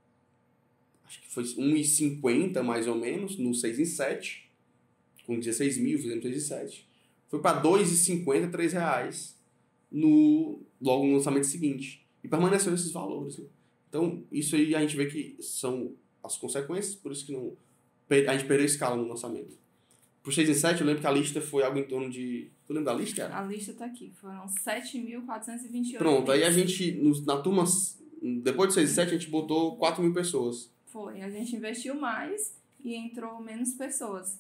acho que foi um real e cinquenta mais ou menos, no seis em sete. Com dezesseis mil, fizemos seis em sete. Foi para dois reais e cinquenta, três reais no, logo no lançamento seguinte. E permaneceu esses valores. Né? Então, isso aí a gente vê que são as consequências, por isso que não, a gente perdeu a escala no lançamento. Por seis em sete, eu lembro que a lista foi algo em torno de... Tu lembra da lista? Cara? A lista tá aqui, foram sete mil quatrocentos e vinte e oito. Pronto, aí a gente, no, na turma, depois de seis em sete, a gente botou quatro mil pessoas. Foi, a gente investiu mais e entrou menos pessoas.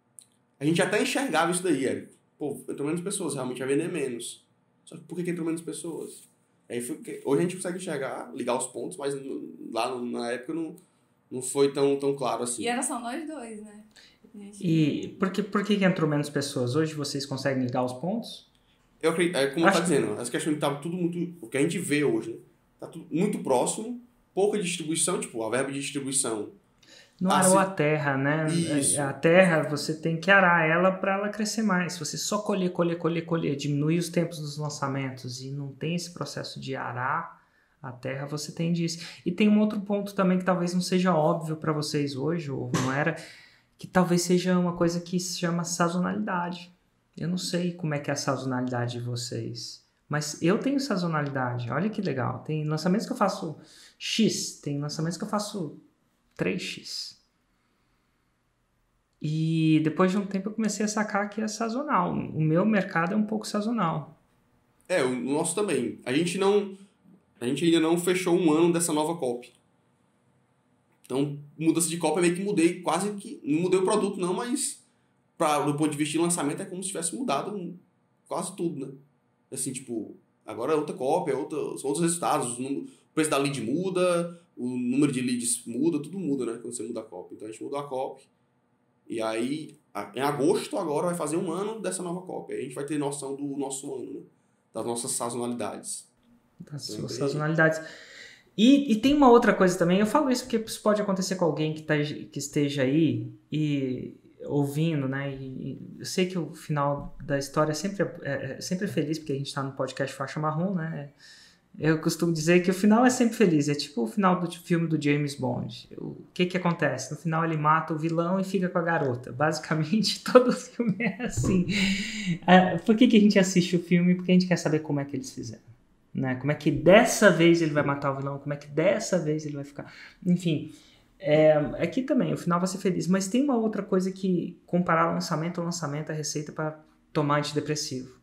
A gente até enxergava isso daí, Érico. Pô, entrou menos pessoas, realmente ia vender menos. Só que por que, que entrou menos pessoas? Aí foi que, hoje a gente consegue enxergar, ligar os pontos, mas no, lá no, na época não, não foi tão, tão claro assim. E era só nós dois, né? Gente... E por que, por que que entrou menos pessoas? Hoje vocês conseguem ligar os pontos? Eu acredito, é como Acho eu tá dizendo, essa questão que tava tudo muito... O que a gente vê hoje, né? Tá tudo muito próximo, pouca distribuição, tipo, a verba de distribuição. Não Ah, arou sim. a terra, né? Isso. A terra, você tem que arar ela para ela crescer mais. Se você só colher, colher, colher, colher, diminuir os tempos dos lançamentos e não tem esse processo de arar a terra, você tem disso. E tem um outro ponto também que talvez não seja óbvio para vocês hoje, ou não era, que talvez seja uma coisa que se chama sazonalidade. Eu não sei como é que é a sazonalidade de vocês, mas eu tenho sazonalidade. Olha que legal. Tem lançamentos que eu faço X, tem lançamentos que eu faço três x. E depois de um tempo eu comecei a sacar que é sazonal. O meu mercado é um pouco sazonal. É, o nosso também. A gente não... A gente ainda não fechou um ano dessa nova copy. Então, mudança de copy é meio que mudei quase que... Não mudei o produto não, mas pra, do ponto de vista de lançamento é como se tivesse mudado quase tudo, né? Assim, tipo, agora é outra copy, é outra, são outros resultados. O preço da lead muda, o número de leads muda, tudo muda, né? Quando você muda a copy. Então, a gente mudou a copy. E aí, em agosto agora vai fazer um ano dessa nova copy. Aí a gente vai ter noção do nosso ano, né? Das nossas sazonalidades. Das suas sazonalidades. E, e tem uma outra coisa também, eu falo isso porque isso pode acontecer com alguém que, tá, que esteja aí e ouvindo, né? E, e eu sei que o final da história é sempre, é, é sempre feliz, porque a gente está no podcast Faixa Marrom, né? Eu costumo dizer que o final é sempre feliz, é tipo o final do filme do James Bond. O que que acontece? No final ele mata o vilão e fica com a garota. Basicamente todo filme é assim. É, por que que a gente assiste o filme? Porque a gente quer saber como é que eles fizeram. Né? Como é que dessa vez ele vai matar o vilão, como é que dessa vez ele vai ficar... Enfim, é, aqui também o final vai ser feliz, mas tem uma outra coisa que comparar lançamento a lançamento é receita para tomar antidepressivo.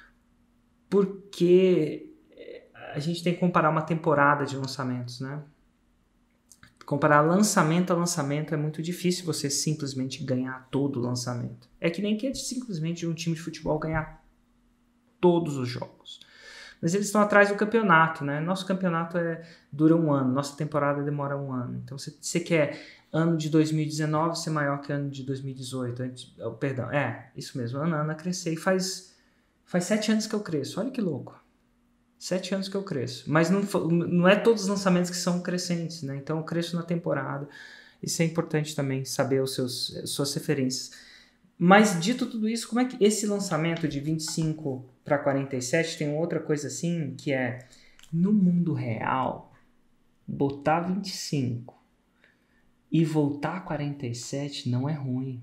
Porque a gente tem que comparar uma temporada de lançamentos, né? Comparar lançamento a lançamento é muito difícil você simplesmente ganhar todo o lançamento. É que nem que é simplesmente de um time de futebol ganhar todos os jogos. Mas eles estão atrás do campeonato, né? Nosso campeonato é, dura um ano, nossa temporada demora um ano. Então, se você quer ano de dois mil e dezenove ser maior que ano de dois mil e dezoito, antes, oh, perdão, é, isso mesmo, ano a ano a crescer. E faz, faz sete anos que eu cresço, olha que louco. Sete anos que eu cresço. Mas não, não é todos os lançamentos que são crescentes, né? Então, eu cresço na temporada. Isso é importante também, saber os seus, as suas referências. Mas, dito tudo isso, como é que esse lançamento de vinte e cinco para quarenta e sete tem outra coisa assim, que é, no mundo real, botar vinte e cinco e voltar a quarenta e sete não é ruim.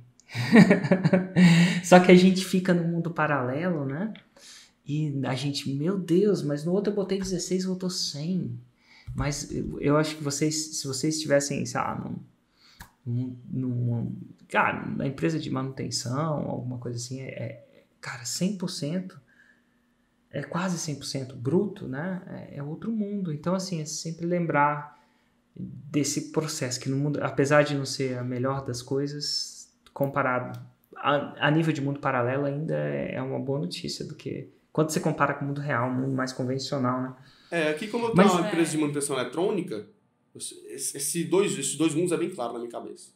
Só que a gente fica no mundo paralelo, né? E a gente, meu Deus, mas no outro eu botei dezesseis e voltou cem. Mas eu, eu acho que vocês, se vocês estivessem, sei lá, num, num, num, cara, na empresa de manutenção, alguma coisa assim, é, é cara, cem por cento, é quase cem por cento bruto, né? É, é outro mundo. Então, assim, é sempre lembrar desse processo, que no mundo, apesar de não ser a melhor das coisas, comparado a, a nível de mundo paralelo, ainda é uma boa notícia do que quando você compara com o mundo real, um mundo mais convencional, né? É, aqui como eu tenho Mas, uma é... empresa de manutenção eletrônica, esse dois, esses dois mundos é bem claro na minha cabeça.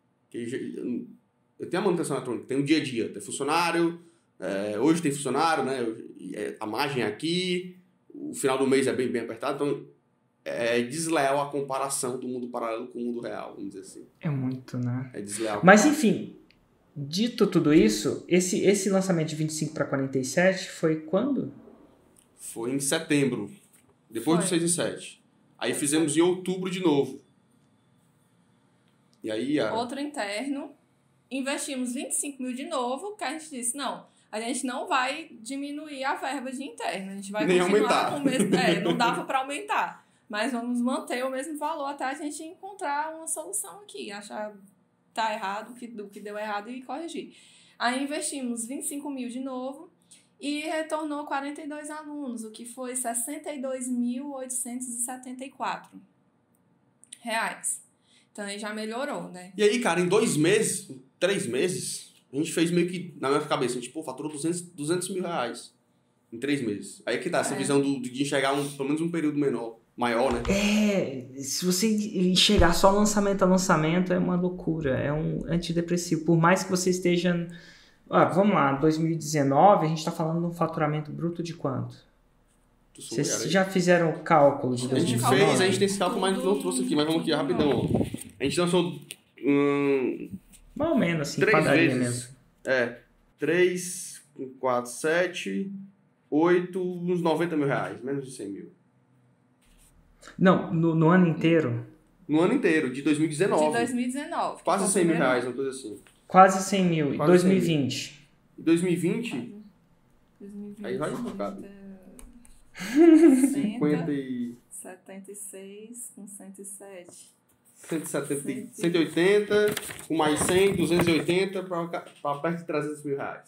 Eu tenho a manutenção eletrônica, tem o dia a dia, tem funcionário, é, hoje tem funcionário, né? A margem é aqui, o final do mês é bem, bem apertado, então é desleal a comparação do mundo paralelo com o mundo real, vamos dizer assim. É muito, né? É desleal. Mas enfim, dito tudo isso, esse, esse lançamento de vinte e cinco para quarenta e sete foi quando? Foi em setembro, depois do seis e sete. Aí fizemos em outubro de novo. E aí... A... Outro interno, investimos vinte e cinco mil de novo, que a gente disse, não, a gente não vai diminuir a verba de interno, a gente vai Nem continuar aumentar. com o mesmo... É, não dava para aumentar, mas vamos manter o mesmo valor até a gente encontrar uma solução aqui, achar tá errado, que, do que deu errado e corrigir. Aí investimos vinte e cinco mil de novo e retornou quarenta e dois alunos, o que foi sessenta e dois mil oitocentos e setenta e quatro reais. Então aí já melhorou, né? E aí, cara, em dois meses, três meses, a gente fez meio que, na minha cabeça, a gente, pô, faturou duzentos mil reais em três meses. Aí que tá, essa É. visão do, de enxergar um, pelo menos um período menor, maior, né? É, se você enxergar só lançamento a lançamento, é uma loucura, é um antidepressivo. Por mais que você esteja... Ah, vamos lá, dois mil e dezenove, a gente está falando de um faturamento bruto de quanto? Vocês já fizeram o cálculo de A gente dois mil e dezenove? fez, a gente tem esse cálculo, mas não trouxe aqui, mas vamos aqui rapidão, ó. A gente lançou... Hum, Mais ou menos, assim, três padaria vezes. mesmo. É, três, quatro, sete, oito, uns noventa mil reais, menos de cem mil. Não, no, no ano inteiro, No ano inteiro, de dois mil e dezenove. De dois mil e dezenove. Quase que foi cem o mil primeiro reais, ano. uma coisa assim. quase cem mil. Em Quase dois mil e vinte? Em dois mil e vinte, dois mil e vinte, aí vai focado. sessenta, cinquenta e... setenta e seis com cento e sete. cento e setenta, cento e oitenta, com mais cem, duzentos e oitenta, para perto de trezentos mil reais.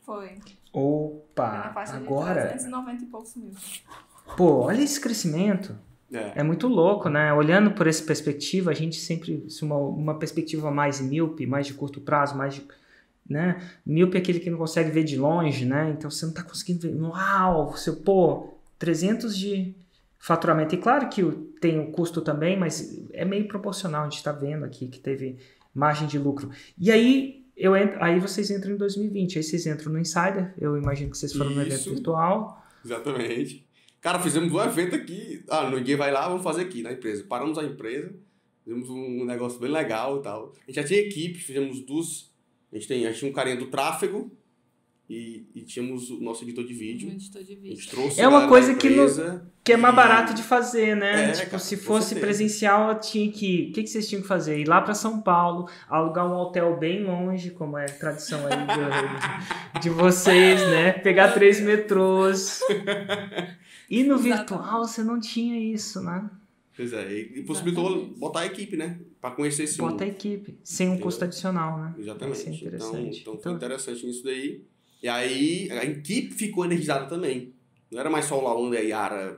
Foi. Opa, Na faixa agora... de trezentos e noventa e poucos mil. Pô, olha esse crescimento. É. É muito louco, né? Olhando por essa perspectiva, a gente sempre... Se uma, uma perspectiva mais míope, mais de curto prazo, mais de... Né? Míope é aquele que não consegue ver de longe, né? Então você não tá conseguindo ver. Uau! Você, pô, trezentos de faturamento. E claro que tem o custo também, mas é meio proporcional. A gente tá vendo aqui que teve margem de lucro. E aí, eu entro, aí vocês entram em dois mil e vinte. Aí vocês entram no Insider. Eu imagino que vocês foram no evento Isso. virtual. Exatamente. Cara, fizemos um evento aqui. Ah, ninguém vai lá, vamos fazer aqui na empresa. Paramos a empresa, fizemos um negócio bem legal e tal. A gente já tinha equipe, fizemos duas. A gente, tem, a gente tinha um carinha do tráfego e, e tínhamos o nosso editor de vídeo. Um editor de A vídeo. gente trouxe É uma coisa que, no, empresa, que é mais e... barato de fazer, né? É, tipo, cara, se com fosse certeza. presencial, tinha que... O que, que vocês tinham que fazer? Ir lá para São Paulo, alugar um hotel bem longe, como é a tradição aí de, de vocês, né? Pegar três metrôs. E no virtual você não tinha isso, né? Pois é, e possibilitou Exatamente. botar a equipe, né? Para conhecer esse Bota mundo. a equipe, sem um custo adicional, né? Exatamente. Isso é Então, interessante. então, Então, foi interessante nisso daí. E aí, a equipe ficou energizada também. Não era mais só o Launda e a Yara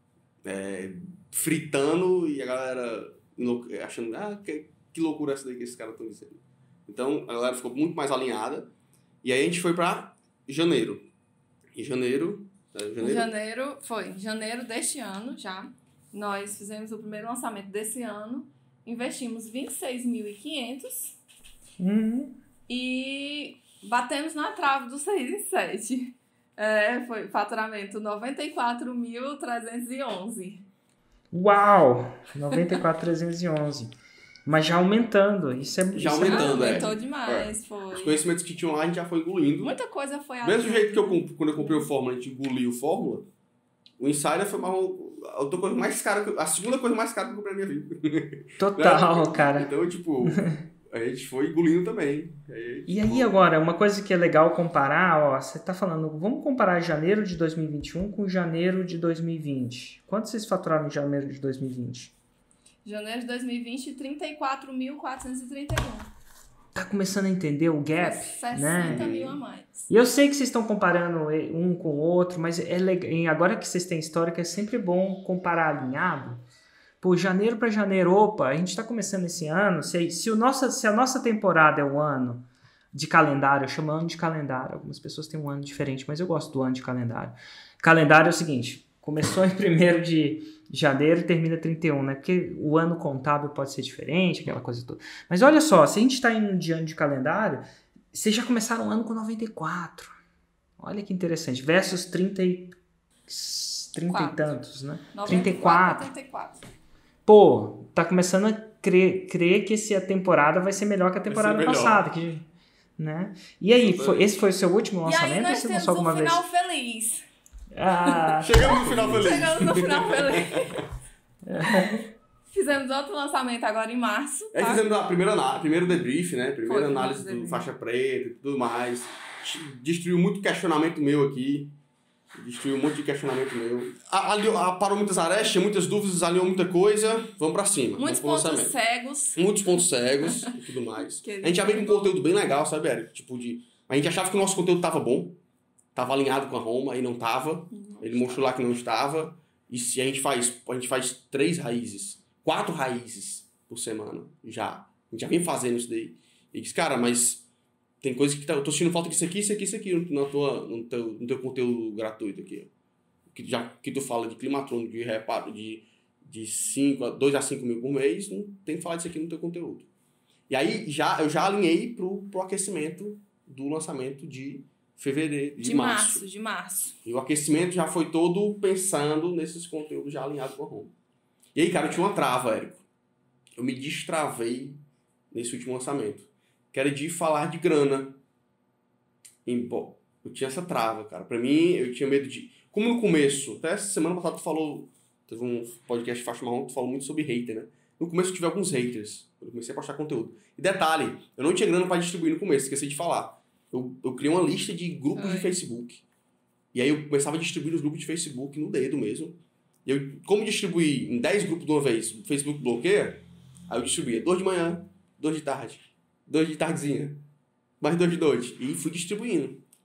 é, fritando e a galera enlouque- achando, ah, que, que loucura essa daí que esses caras estão dizendo. Então, a galera ficou muito mais alinhada. E aí a gente foi para janeiro. Em janeiro... É, Em janeiro? janeiro, foi. Em janeiro deste ano já, nós fizemos o primeiro lançamento desse ano. Investimos vinte e seis mil e quinhentos uhum. e batemos na trave do seis em sete. É, foi faturamento noventa e quatro mil trezentos e onze. Uau! noventa e quatro mil trezentos e onze. Mas já aumentando. Isso é, Já isso aumentando, Ah, é. aumentou demais, Os foi. conhecimentos que tinham lá a gente já foi engolindo. Muita coisa foi Do mesmo abrindo. jeito que eu, comp- quando eu comprei o Fórmula, a gente engoliu o Fórmula, o Insider foi uma, a outra coisa mais cara, que eu- a segunda coisa mais cara que eu comprei na minha vida. Total, cara. Então, tipo, a gente foi engolindo também. Aí, E tipo, aí agora, uma coisa que é legal comparar, ó, você tá falando, vamos comparar janeiro de dois mil e vinte e um com janeiro de dois mil e vinte. Quanto vocês faturaram em janeiro de dois mil e vinte? Janeiro de dois mil e vinte, trinta e quatro mil quatrocentos e trinta e um. Tá começando a entender o gap, sessenta né? mil a mais. E eu sei que vocês estão comparando um com o outro, mas é legal, agora que vocês têm histórico, é sempre bom comparar alinhado. Pô, janeiro para janeiro, opa, a gente está começando esse ano, se, se, o nossa, se a nossa temporada é o ano de calendário, eu chamo ano de calendário, algumas pessoas têm um ano diferente, mas eu gosto do ano de calendário. Calendário é o seguinte, começou em primeiro de janeiro e termina trinta e um, né? Porque o ano contábil pode ser diferente, aquela coisa toda. Mas olha só, se a gente está indo de ano de calendário, vocês já começaram o ano com noventa e quatro. Olha que interessante. Versus trinta e, trinta e tantos, né? trinta e quatro. trinta e quatro. Pô, tá começando a crer, crer que esse, a temporada vai ser melhor que a temporada melhor. passada. Que, né? E aí, foi, esse foi o seu último E lançamento aí ou nós você temos lançou um alguma vez? final feliz. Ah, Chegamos no final feliz. Chegamos no final feliz. Fizemos outro lançamento agora em março. Aí Tá? fizemos a primeira análise, primeiro debrief, né? Primeira Foi, análise primeiro do debrief. faixa preta e tudo mais. Destruiu muito questionamento meu aqui. Destruiu um monte de questionamento meu. A- Aliou, a- parou muitas arestas, tinha muitas dúvidas, aliou muita coisa. Vamos pra cima. Muitos vamos pro pontos lançamento. cegos. Muitos pontos cegos e tudo mais. Que A gente já veio com um conteúdo bem legal, sabe, Eric? Tipo, de... A gente achava que o nosso conteúdo tava bom. Tava alinhado com a Roma e não tava. Ele mostrou lá que não estava. E se a gente faz, a gente faz três raízes, quatro raízes por semana já. A gente já vem fazendo isso daí. E disse, cara, mas tem coisa que tá, eu tô sentindo falta disso aqui, isso aqui, isso aqui na tua, no, teu, no teu conteúdo gratuito aqui. Que, já, que tu fala de climatrônico, de reparo, de, de cinco, dois a cinco mil por mês, não tem que falar disso aqui no teu conteúdo. E aí já, eu já alinhei pro, pro aquecimento do lançamento de fevereiro, de, De março. março, de março. E o aquecimento já foi todo pensando nesses conteúdos já alinhados com a Roma. E aí, cara, eu tinha uma trava, Érico. Eu me destravei nesse último lançamento. Que era de falar de grana. E, bom, eu tinha essa trava, cara. Pra mim, eu tinha medo de... Como no começo, até essa semana passada tu falou... Teve um podcast Faixa Marrom que tu falou muito sobre hater, né? No começo eu tive alguns haters. Quando eu comecei a postar conteúdo. E detalhe, eu não tinha grana pra distribuir no começo, esqueci de falar. Eu, eu criei uma lista de grupos Oi. de Facebook. E aí eu começava a distribuir nos grupos de Facebook no dedo mesmo. E eu, como distribuir em dez grupos de uma vez, o Facebook bloqueia, aí eu distribuía dois de manhã, dois de tarde, dois de tardezinha, mais dois de noite. E fui distribuindo.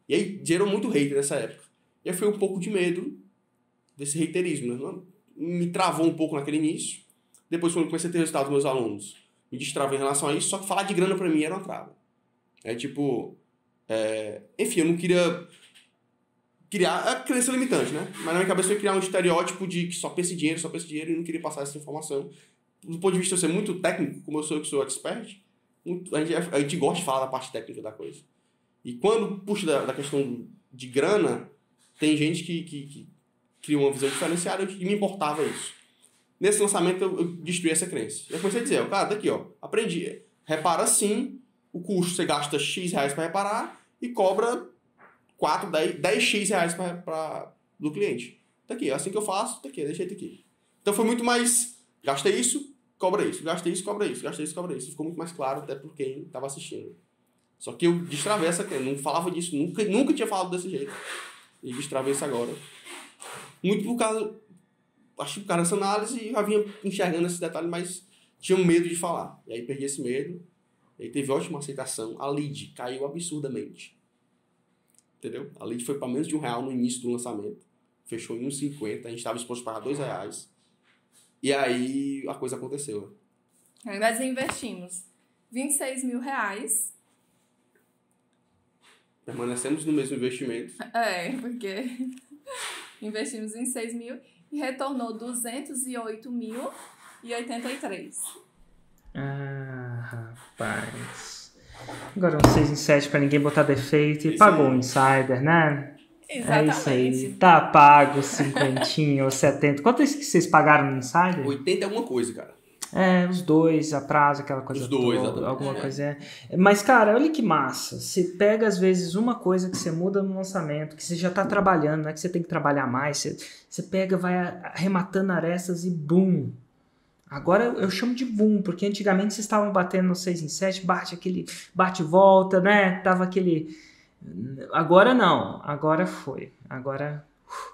E aí gerou muito hater nessa época. E aí foi um pouco de medo desse haterismo, né? Me travou um pouco naquele início. Depois, quando eu comecei a ter resultados dos meus alunos, me destravei em relação a isso, só que falar de grana pra mim era uma trava. É tipo... É... Enfim, eu não queria criar... É crença limitante, né? Mas na minha cabeça eu ia criar um estereótipo de que só pensa em dinheiro, só pensa em dinheiro, e não queria passar essa informação. Do ponto de vista de eu ser muito técnico, como eu sou que sou expert, muito, a, gente, a gente gosta de falar da parte técnica da coisa. E quando puxa da, da questão de grana, tem gente que, que, que cria uma visão diferenciada e me importava isso. Nesse lançamento eu, eu destruí essa crença. Eu comecei a dizer, cara, daqui ó, aprendi. Repara sim, o custo você gasta X reais para reparar e cobra quatro, dez, dez X reais pra, pra, do cliente. Daqui, é assim que eu faço, daqui, deixa ele aqui. Então foi muito mais, gastei isso, cobra isso, gastei isso, cobra isso, gastei isso, cobra isso. Ficou muito mais claro até por quem estava assistindo. Só que eu destravei essa crença, não falava disso, nunca, nunca tinha falado desse jeito. E destravei isso agora. Muito por causa... Acho que por causa dessa análise eu já vinha enxergando esse detalhe, mas tinha um medo de falar. E aí perdi esse medo. E aí teve ótima aceitação. A lead caiu absurdamente. Entendeu? A lead foi para menos de um real no início do lançamento. Fechou em um real e cinquenta. A gente estava disposto a pagar dois reais. E aí a coisa aconteceu. Aí nós investimos vinte e seis mil reais. Permanecemos no mesmo investimento. É, porque investimos vinte e seis mil e retornou duzentos e oito mil e oitenta e três. Ah, rapaz. Agora um seis em sete pra ninguém botar defeito. E Isso pagou aí. o insider, né? Exatamente. É isso aí. Tá pago cinquenta ou setenta. Quanto é isso que vocês pagaram no insider? oitenta é alguma coisa, cara. É, os dois, a prazo, aquela coisa Os dois, toda, exatamente. alguma É. coisa é. Mas, cara, olha que massa. Você pega, às vezes, uma coisa que você muda no lançamento, que você já tá trabalhando, não é que você tem que trabalhar mais, você, você pega, vai arrematando arestas e bum. Agora eu, eu chamo de boom, porque antigamente vocês estavam batendo no seis em sete, bate aquele, bate e volta, né? Tava aquele... Agora não, agora foi. Agora,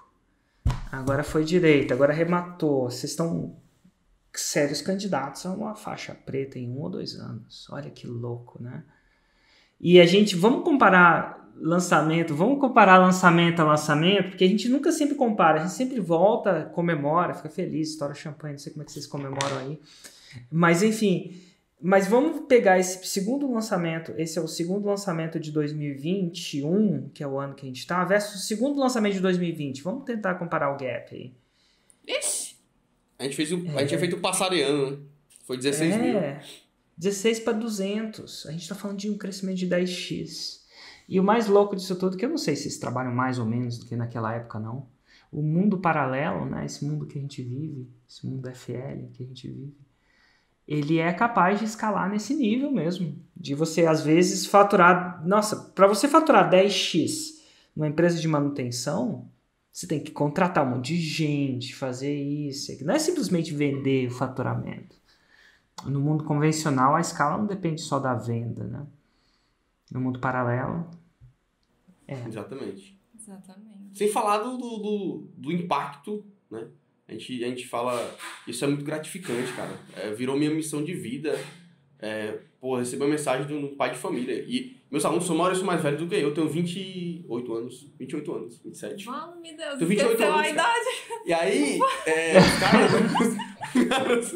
agora foi direito, agora arrematou. Vocês estão... sérios candidatos a uma faixa preta em um ou dois anos. Olha que louco, né? E a gente, vamos comparar lançamento, vamos comparar lançamento a lançamento, porque a gente nunca sempre compara, a gente sempre volta, comemora, fica feliz, estoura champanhe, não sei como é que vocês comemoram aí. Mas enfim, mas vamos pegar esse segundo lançamento, esse é o segundo lançamento de dois mil e vinte e um, que é o ano que a gente tá, versus o segundo lançamento de dois mil e vinte. Vamos tentar comparar o gap aí. Ixi! A gente, fez o, a gente tinha feito o passariano, né? Foi dezesseis mil. É, dezesseis para duzentos. A gente tá falando de um crescimento de dez x. E o mais louco disso tudo, que eu não sei se eles trabalham mais ou menos do que naquela época, não. O mundo paralelo, né? Esse mundo que a gente vive, esse mundo F L que a gente vive, ele é capaz de escalar nesse nível mesmo. De você, às vezes, faturar... Nossa, para você faturar dez x numa empresa de manutenção... Você tem que contratar um monte de gente, fazer isso. Não é simplesmente vender o faturamento. No mundo convencional, a escala não depende só da venda, né? No mundo paralelo, é. Exatamente. Exatamente. Sem falar do, do, do, do impacto, né? A gente, a gente fala... Isso é muito gratificante, cara. É, virou minha missão de vida. É, pô, receber uma mensagem de um pai de família. E meus alunos são maiores, são mais velhos do que eu. Eu tenho vinte e oito anos. vinte e oito anos. vinte e sete. Mano, meu Deus, Tenho vinte e oito esqueceu anos, a cara. idade. E aí, é, os caras...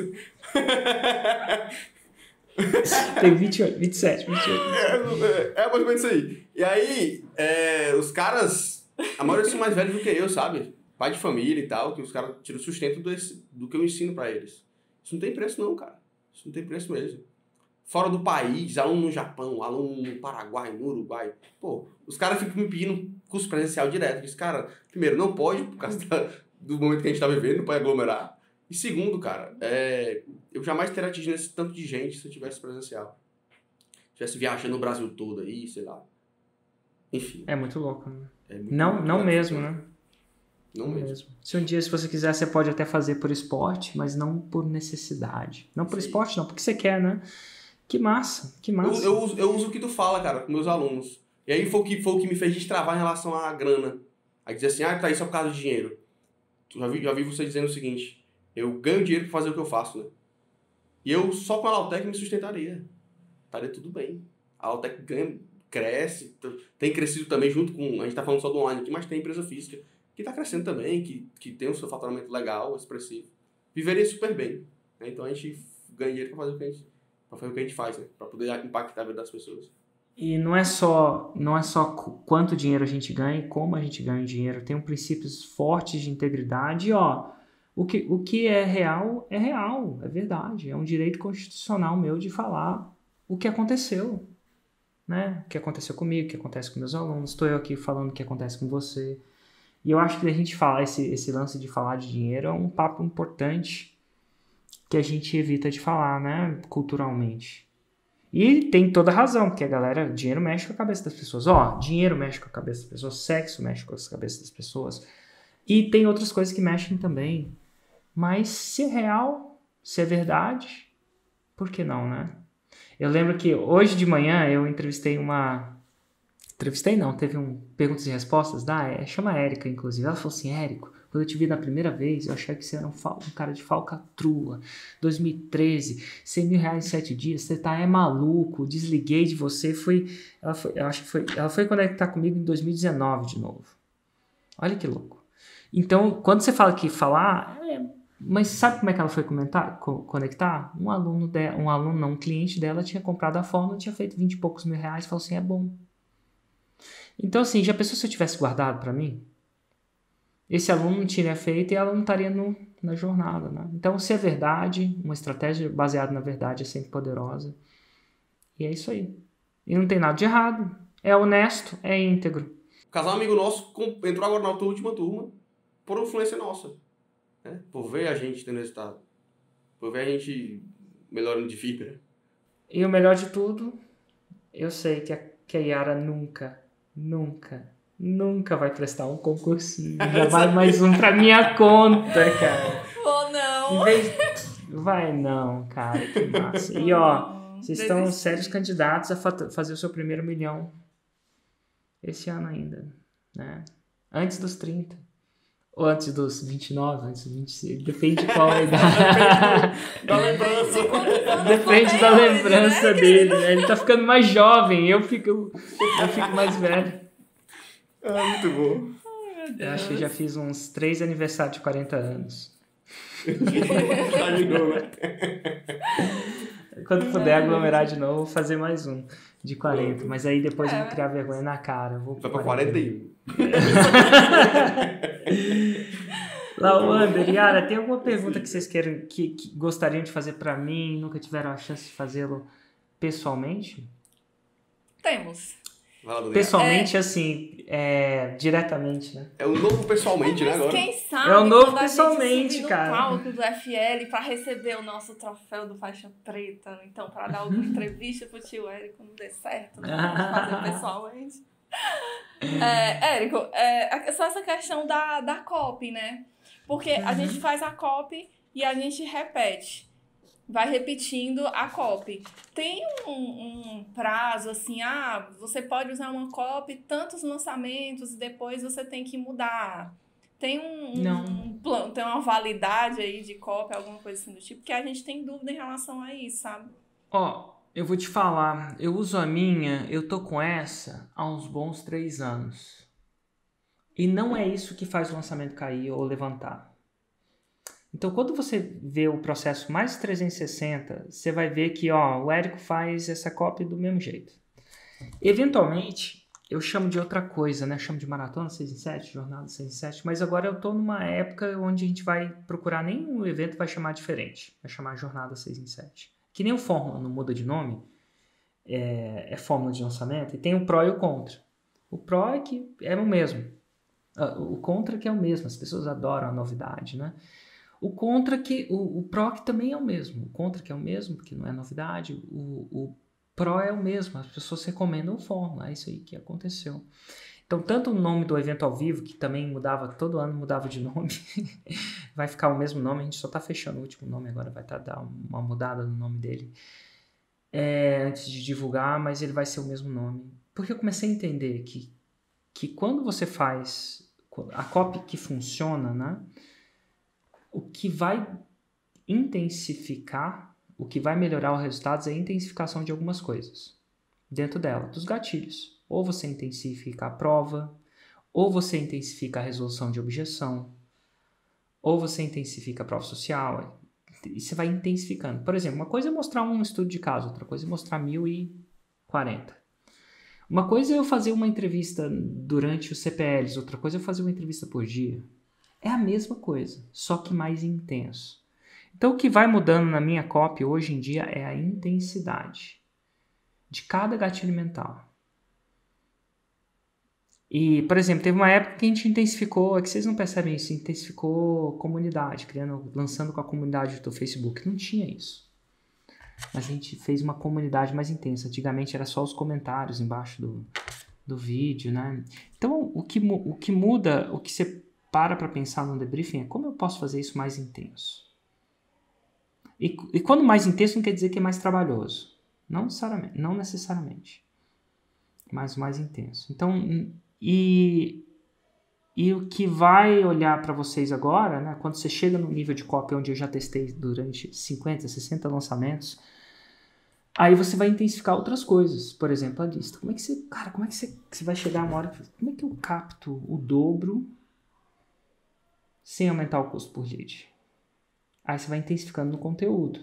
Tem vinte e oito, vinte e sete, vinte e oito. É, é mais ou menos isso aí. E aí, é, os caras, a maioria são mais velhos do que eu, sabe? Pai de família e tal, que os caras tiram sustento desse, do que eu ensino pra eles. Isso não tem preço não, cara. Isso não tem preço mesmo. Fora do país, aluno no Japão, aluno no Paraguai, no Uruguai. Pô, os caras ficam me pedindo curso presencial direto. Diz, cara, primeiro, não pode, por causa da, do momento que a gente tá vivendo, não pode aglomerar. E segundo, cara, é, eu jamais teria atingido esse tanto de gente se eu tivesse presencial. Se tivesse viajando no Brasil todo aí, sei lá. Enfim. É muito louco, né? É muito, Não, muito não gratificante. mesmo, né? Não mesmo. Se um dia, se você quiser, você pode até fazer por esporte, mas não por necessidade. Não por Sim. esporte, não, porque você quer, né? Que massa, que Eu, massa. eu, uso, eu uso o que tu fala, cara, com meus alunos. E aí foi o que, foi o que me fez destravar em relação à grana. Aí dizer assim, ah, tá, isso é por causa do dinheiro. Tu já vi, já vi você dizendo o seguinte, eu ganho dinheiro pra fazer o que eu faço, né? E eu só com a Lautec me sustentaria. Estaria tudo bem. A Lautec ganha cresce, tem crescido também junto com... A gente está falando só do online aqui, mas tem empresa física que está crescendo também, que, que tem o seu faturamento legal, expressivo. Viveria super bem. Né? Então a gente ganha dinheiro para fazer o que a gente, pra fazer o que a gente faz, né? Para poder impactar a vida das pessoas. E não é só, não é só quanto dinheiro a gente ganha e como a gente ganha dinheiro. Tem um princípios fortes de integridade. E, ó, o que, o que é real é real, é verdade. É um direito constitucional meu de falar o que aconteceu. Né? O que aconteceu comigo, o que acontece com meus alunos. Estou eu aqui falando o que acontece com você. E eu acho que a gente falar esse, esse lance de falar de dinheiro é um papo importante que a gente evita de falar, né? Culturalmente. E tem toda razão, porque a galera, dinheiro mexe com a cabeça das pessoas. Ó, dinheiro mexe com a cabeça das pessoas, sexo mexe com a cabeça das pessoas. E tem outras coisas que mexem também. Mas se é real, se é verdade, por que não, né? Eu lembro que hoje de manhã eu entrevistei uma... Entrevistei não, teve um perguntas e respostas da... Chama Érica, inclusive. Ela falou assim, Érico, quando eu te vi na primeira vez, eu achei que você era um, fal, um cara de falcatrua. dois mil e treze, cem mil reais em sete dias, você tá é maluco, desliguei de você. Foi, ela, foi, eu acho que foi, ela foi conectar comigo em dois mil e dezenove de novo. Olha que louco. Então, quando você fala que falar... É, mas sabe como é que ela foi comentar, co- conectar? Um aluno, de, um aluno, não, um cliente dela tinha comprado a fórmula, tinha feito vinte e poucos mil reais, falou assim, é bom. Então, assim, já pensou se eu tivesse guardado para mim? Esse aluno não teria feito e ela não estaria no, na jornada, né? Então, se é verdade, uma estratégia baseada na verdade é sempre poderosa. E é isso aí. E não tem nada de errado. É honesto, é íntegro. O casal amigo nosso entrou agora na última turma por influência nossa. Né? Por ver a gente tendo resultado. Por ver a gente melhorando de fibra. E o melhor de tudo, eu sei que a, que a Yara nunca, nunca, nunca vai prestar um concursinho. Já vai mais um pra minha conta, cara. Ou não. Em vez... Vai não, cara, que massa. E ó, vocês estão sérios candidatos a fa- fazer o seu primeiro milhão esse ano ainda, né? Antes dos trinta. Ou antes dos vinte e nove, antes dos vinte e seis. Depende de qual é a idade. Da lembrança. Depende da lembrança dele, né? Ele tá ficando mais jovem, eu fico, eu fico mais velho. Ah, muito bom. Eu acho que eu já fiz uns três aniversários de quarenta anos. Tá de novo, né? Quando puder aglomerar de novo, vou fazer mais um de quarenta. Mas aí depois eu vou criar vergonha na cara. Vou Vai pra quarenta e um. Lawander, Yara, tem alguma pergunta que vocês queiram, que, que gostariam de fazer pra mim e nunca tiveram a chance de fazê-lo pessoalmente? Temos. Vai lá, Dona Pessoalmente, assim, é, diretamente, né? É o novo pessoalmente, né, Mas agora? quem sabe É o novo quando a pessoalmente, gente subir cara. no palco do F L pra receber o nosso troféu do faixa preta, então pra dar alguma entrevista pro tio Érico não dê certo, né? Fazer pessoalmente. É, Érico, é, só essa questão da, da copy, né? Porque a Uhum. gente faz a copy e a gente repete. Vai repetindo a copy. Tem um, um prazo assim, ah, você pode usar uma copy tantos lançamentos e depois você tem que mudar. Tem um, Não. um plano, tem uma validade aí de copy, alguma coisa assim do tipo, que a gente tem dúvida em relação a isso, sabe? Ó, eu vou te falar, eu uso a minha, eu tô com essa há uns bons três anos. E não é isso que faz o lançamento cair ou levantar. Então, quando você vê o processo mais trezentos e sessenta, você vai ver que ó, o Érico faz essa copy do mesmo jeito. Eventualmente, eu chamo de outra coisa, né? Eu chamo de maratona seis em sete, jornada seis em sete, mas agora eu tô numa época onde a gente vai procurar, nem o evento vai chamar diferente, vai chamar jornada seis em sete. Que nem o Fórmula não muda de nome, é, é Fórmula de lançamento, e tem o Pro e o Contra. O Pro é que é o mesmo, o Contra que é o mesmo, as pessoas adoram a novidade, né? O Contra que, o, o Pro que também é o mesmo, o Contra que é o mesmo, porque não é novidade, o, o Pro é o mesmo, as pessoas recomendam o Fórmula, é isso aí que aconteceu. Então, tanto o nome do evento ao vivo, que também mudava, todo ano mudava de nome, vai ficar o mesmo nome, a gente só está fechando o último nome agora, vai tá, dar uma mudada no nome dele, é, antes de divulgar, mas ele vai ser o mesmo nome. Porque eu comecei a entender que, que quando você faz a copy que funciona, né, o que vai intensificar, o que vai melhorar os resultados é a intensificação de algumas coisas. dentro dela, dos gatilhos. Ou você intensifica a prova, ou você intensifica a resolução de objeção, ou você intensifica a prova social, e você vai intensificando. Por exemplo, uma coisa é mostrar um estudo de caso, outra coisa é mostrar mil e quarenta. Uma coisa é eu fazer uma entrevista durante os C P Ls, outra coisa é eu fazer uma entrevista por dia. É a mesma coisa, só que mais intenso. Então, o que vai mudando na minha copy hoje em dia é a intensidade de cada gatilho mental. E, por exemplo, teve uma época que a gente intensificou, é que vocês não percebem isso, intensificou comunidade, criando, lançando com a comunidade do Facebook. Não tinha isso. Mas a gente fez uma comunidade mais intensa. Antigamente era só os comentários embaixo do, do vídeo, né? Então, o que, o que muda, o que você para para pensar no debriefing é como eu posso fazer isso mais intenso. E, e quando mais intenso não quer dizer que é mais trabalhoso. Não necessariamente. Não necessariamente. Mas mais intenso. Então, e, e o que vai olhar para vocês agora, né, quando você chega no nível de copy onde eu já testei durante cinquenta, sessenta lançamentos, aí você vai intensificar outras coisas. Por exemplo, a lista. Como é que você, cara, como é que você, você vai chegar uma hora, como é que eu capto o dobro sem aumentar o custo por lead? Aí você vai intensificando no conteúdo.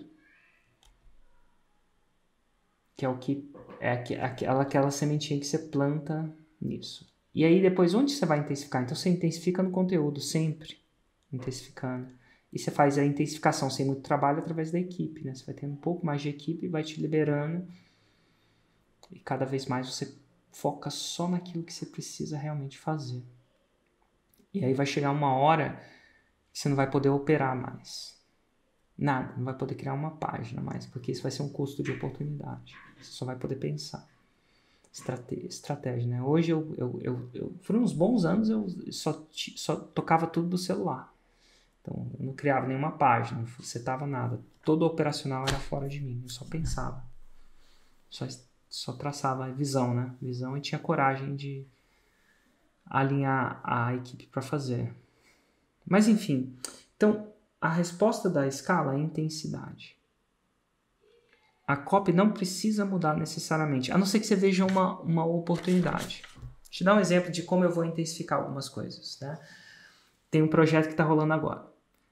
Que é o que é aquela, aquela sementinha que você planta nisso. E aí depois onde você vai intensificar? Então você intensifica no conteúdo, sempre intensificando. E você faz a intensificação sem muito trabalho através da equipe, né? Você vai tendo um pouco mais de equipe, vai te liberando. E cada vez mais você foca só naquilo que você precisa realmente fazer. E aí vai chegar uma hora que você não vai poder operar mais. Nada, não vai poder criar uma página mais, porque isso vai ser um custo de oportunidade. Você só vai poder pensar. Estratégia, estratégia, né? Hoje, eu, eu, eu, eu, por uns bons anos, eu só, só tocava tudo do celular. Então, eu não criava nenhuma página, não setava nada. Todo operacional era fora de mim, eu só pensava. Só, só traçava a visão, né? Visão e tinha coragem de alinhar a equipe para fazer. Mas, enfim. Então, a resposta da escala é intensidade. A copy não precisa mudar necessariamente, a não ser que você veja uma, uma oportunidade. Vou te dar um exemplo de como eu vou intensificar algumas coisas, né? Tem um projeto que está rolando agora.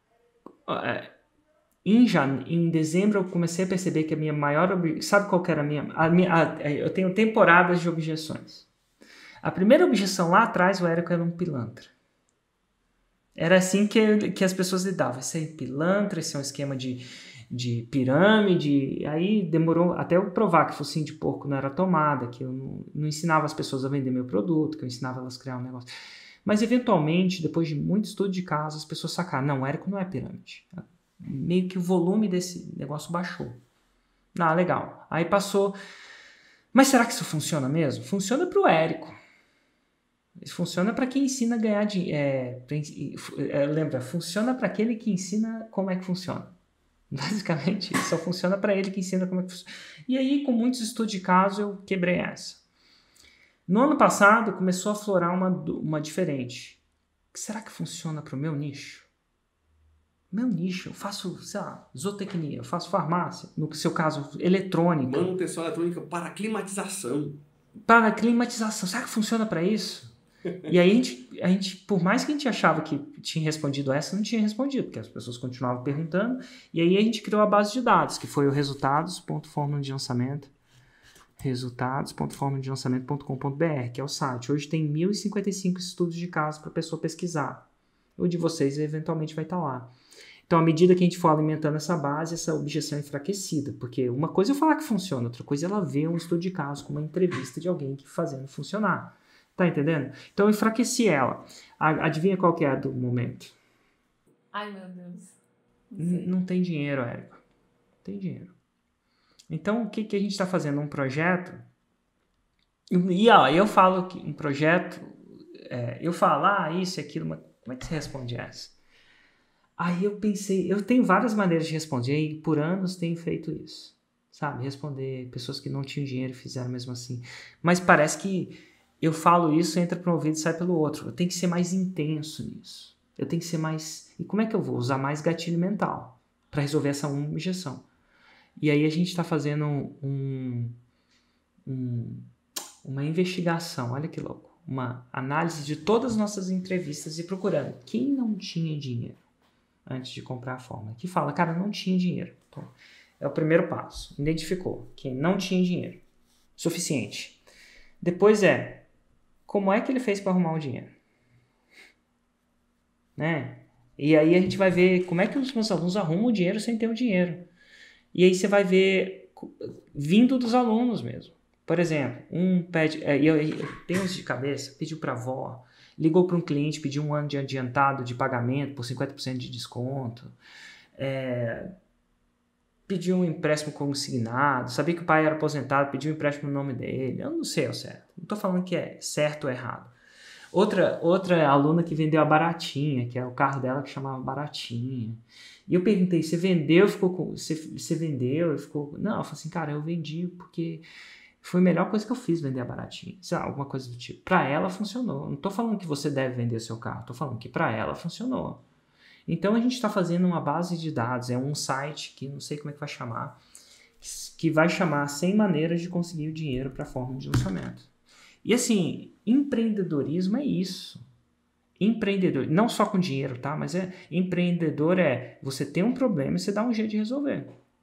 Em, jane... em dezembro eu comecei a perceber que a minha maior... Ob... Sabe qual que era a minha... A minha... A... Eu tenho temporadas de objeções. A primeira objeção lá atrás, o Érico era um pilantra. Era assim que, que as pessoas lidavam. Esse é pilantra, esse é um esquema de, de pirâmide. Aí demorou até eu provar que focinho de porco não era tomada, que eu não, não ensinava as pessoas a vender meu produto, que eu ensinava elas a criar um negócio. Mas, eventualmente, depois de muito estudo de caso, as pessoas sacaram. Não, o Érico não é pirâmide. Meio que o volume desse negócio baixou. Ah, legal. Aí passou... Mas será que isso funciona mesmo? Funciona para o Érico. Isso funciona para quem ensina a ganhar dinheiro. É, é, lembra, funciona para aquele que ensina como é que funciona. Basicamente, só funciona para ele que ensina como é que funciona. E aí, com muitos estudos de caso, eu quebrei essa. No ano passado, começou a florar uma, uma diferente. Será que funciona para o meu nicho? Meu nicho, eu faço, sei lá, zootecnia, eu faço farmácia, no seu caso, eletrônica. Manutenção eletrônica para climatização. Para climatização, será que funciona para isso? E aí a gente, a gente, por mais que a gente achava que tinha respondido essa, não tinha respondido, porque as pessoas continuavam perguntando. E aí a gente criou a base de dados, que foi o resultados ponto fórmula de lançamento, resultados ponto fórmula de lançamento ponto com ponto b r, que é o site. Hoje tem mil e cinquenta e cinco estudos de caso para a pessoa pesquisar. O de vocês eventualmente vai estar lá. Então, à medida que a gente for alimentando essa base, essa objeção é enfraquecida. Porque uma coisa é eu falar que funciona, outra coisa é ela ver um estudo de caso com uma entrevista de alguém que fazendo funcionar. Tá entendendo? Então, eu enfraqueci ela. Adivinha qual que é a do momento? Ai, meu Deus. Não, não tem dinheiro, Érico. Não tem dinheiro. Então, o que, que a gente está fazendo? Um projeto... E ó, eu falo que um projeto... É, eu falo, ah, isso e aquilo, mas como é que você responde essa? Aí eu pensei, eu tenho várias maneiras de responder e por anos tenho feito isso, sabe? Responder pessoas que não tinham dinheiro e fizeram mesmo assim. Mas parece que eu falo isso, entra para um ouvido e sai pelo outro. Eu tenho que ser mais intenso nisso. Eu tenho que ser mais... E como é que eu vou? Usar mais gatilho mental para resolver essa uma objeção. E aí a gente está fazendo um, um, uma investigação, olha que louco, uma análise de todas as nossas entrevistas e procurando quem não tinha dinheiro antes de comprar a fórmula. Que fala, cara, não tinha dinheiro. Então, é o primeiro passo. Identificou quem não tinha dinheiro. Suficiente. Depois é, como é que ele fez para arrumar o dinheiro? Né? E aí a gente vai ver como é que os meus alunos arrumam o dinheiro sem ter o dinheiro. E aí você vai ver vindo dos alunos mesmo. Por exemplo, um pede, é, eu, eu tenho uns de cabeça, pediu para a avó, ligou para um cliente, pediu um ano de adiantado de pagamento por cinquenta por cento de desconto, é, pediu um empréstimo consignado, sabia que o pai era aposentado, pediu um empréstimo no nome dele, eu não sei ao certo, não estou falando que é certo ou errado. Outra, outra aluna que vendeu a Baratinha, que é o carro dela que chamava Baratinha. E eu perguntei, você vendeu? Ficou com, você, você vendeu? Ficou, não, eu falei assim, cara, eu vendi porque foi a melhor coisa que eu fiz, vender a Baratinha. Sei lá, alguma coisa do tipo. Para ela funcionou. Não estou falando que você deve vender o seu carro, estou falando que para ela funcionou. Então a gente está fazendo uma base de dados, é um site que não sei como é que vai chamar, que vai chamar cem maneiras de conseguir o dinheiro para a forma de lançamento. E assim, empreendedorismo é isso. Empreendedor, não só com dinheiro, tá? Mas é empreendedor é você tem um problema e você dá um jeito de resolver.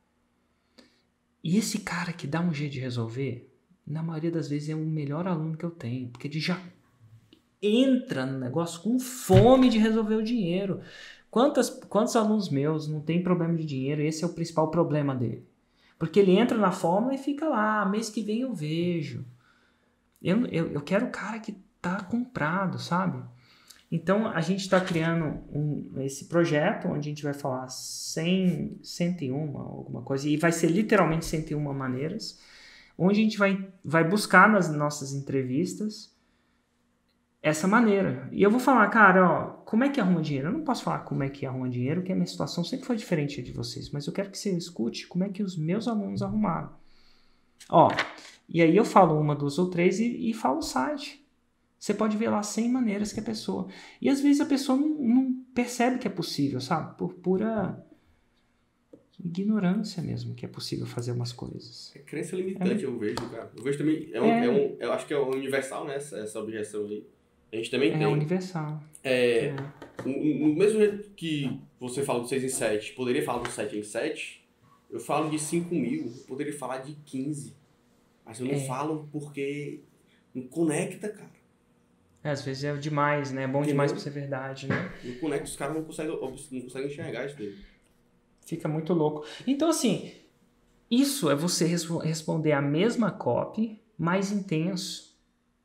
E esse cara que dá um jeito de resolver, na maioria das vezes é o melhor aluno que eu tenho, porque ele já entra no negócio com fome de resolver o dinheiro. Quantos, quantos alunos meus não têm problema de dinheiro? Esse é o principal problema dele. Porque ele entra na fórmula e fica lá, mês que vem eu vejo. Eu, eu, eu quero o cara que tá comprado, sabe? Então, a gente está criando um, esse projeto onde a gente vai falar cem, cento e um, alguma coisa, e vai ser literalmente cento e uma maneiras, onde a gente vai, vai buscar nas nossas entrevistas essa maneira. E eu vou falar, cara, ó, como é que arruma dinheiro? Eu não posso falar como é que arruma dinheiro, porque a minha situação sempre foi diferente de vocês, mas eu quero que você escute como é que os meus alunos arrumaram. Ó, e aí eu falo uma, duas ou três e, e falo o site. Você pode ver lá cem maneiras que a pessoa... E às vezes a pessoa não, não percebe que é possível, sabe? Por pura ignorância mesmo que é possível fazer umas coisas. É crença limitante, é. eu vejo, cara. Eu vejo também... É um, é. É um, eu acho que é universal, né? Essa, essa objeção aí. A gente também é tem... É universal. É, é. No mesmo jeito que você fala do seis em sete, poderia falar do sete em sete, eu falo de cinco mil, eu poderia falar de quinze. Mas eu não é. falo porque não conecta, cara. É, às vezes é demais, né? É bom demais pra ser verdade, né? Não conecta, os caras não conseguem, não conseguem enxergar isso daí. Fica muito louco. Então, assim, isso é você resp- responder a mesma copy, mais intenso.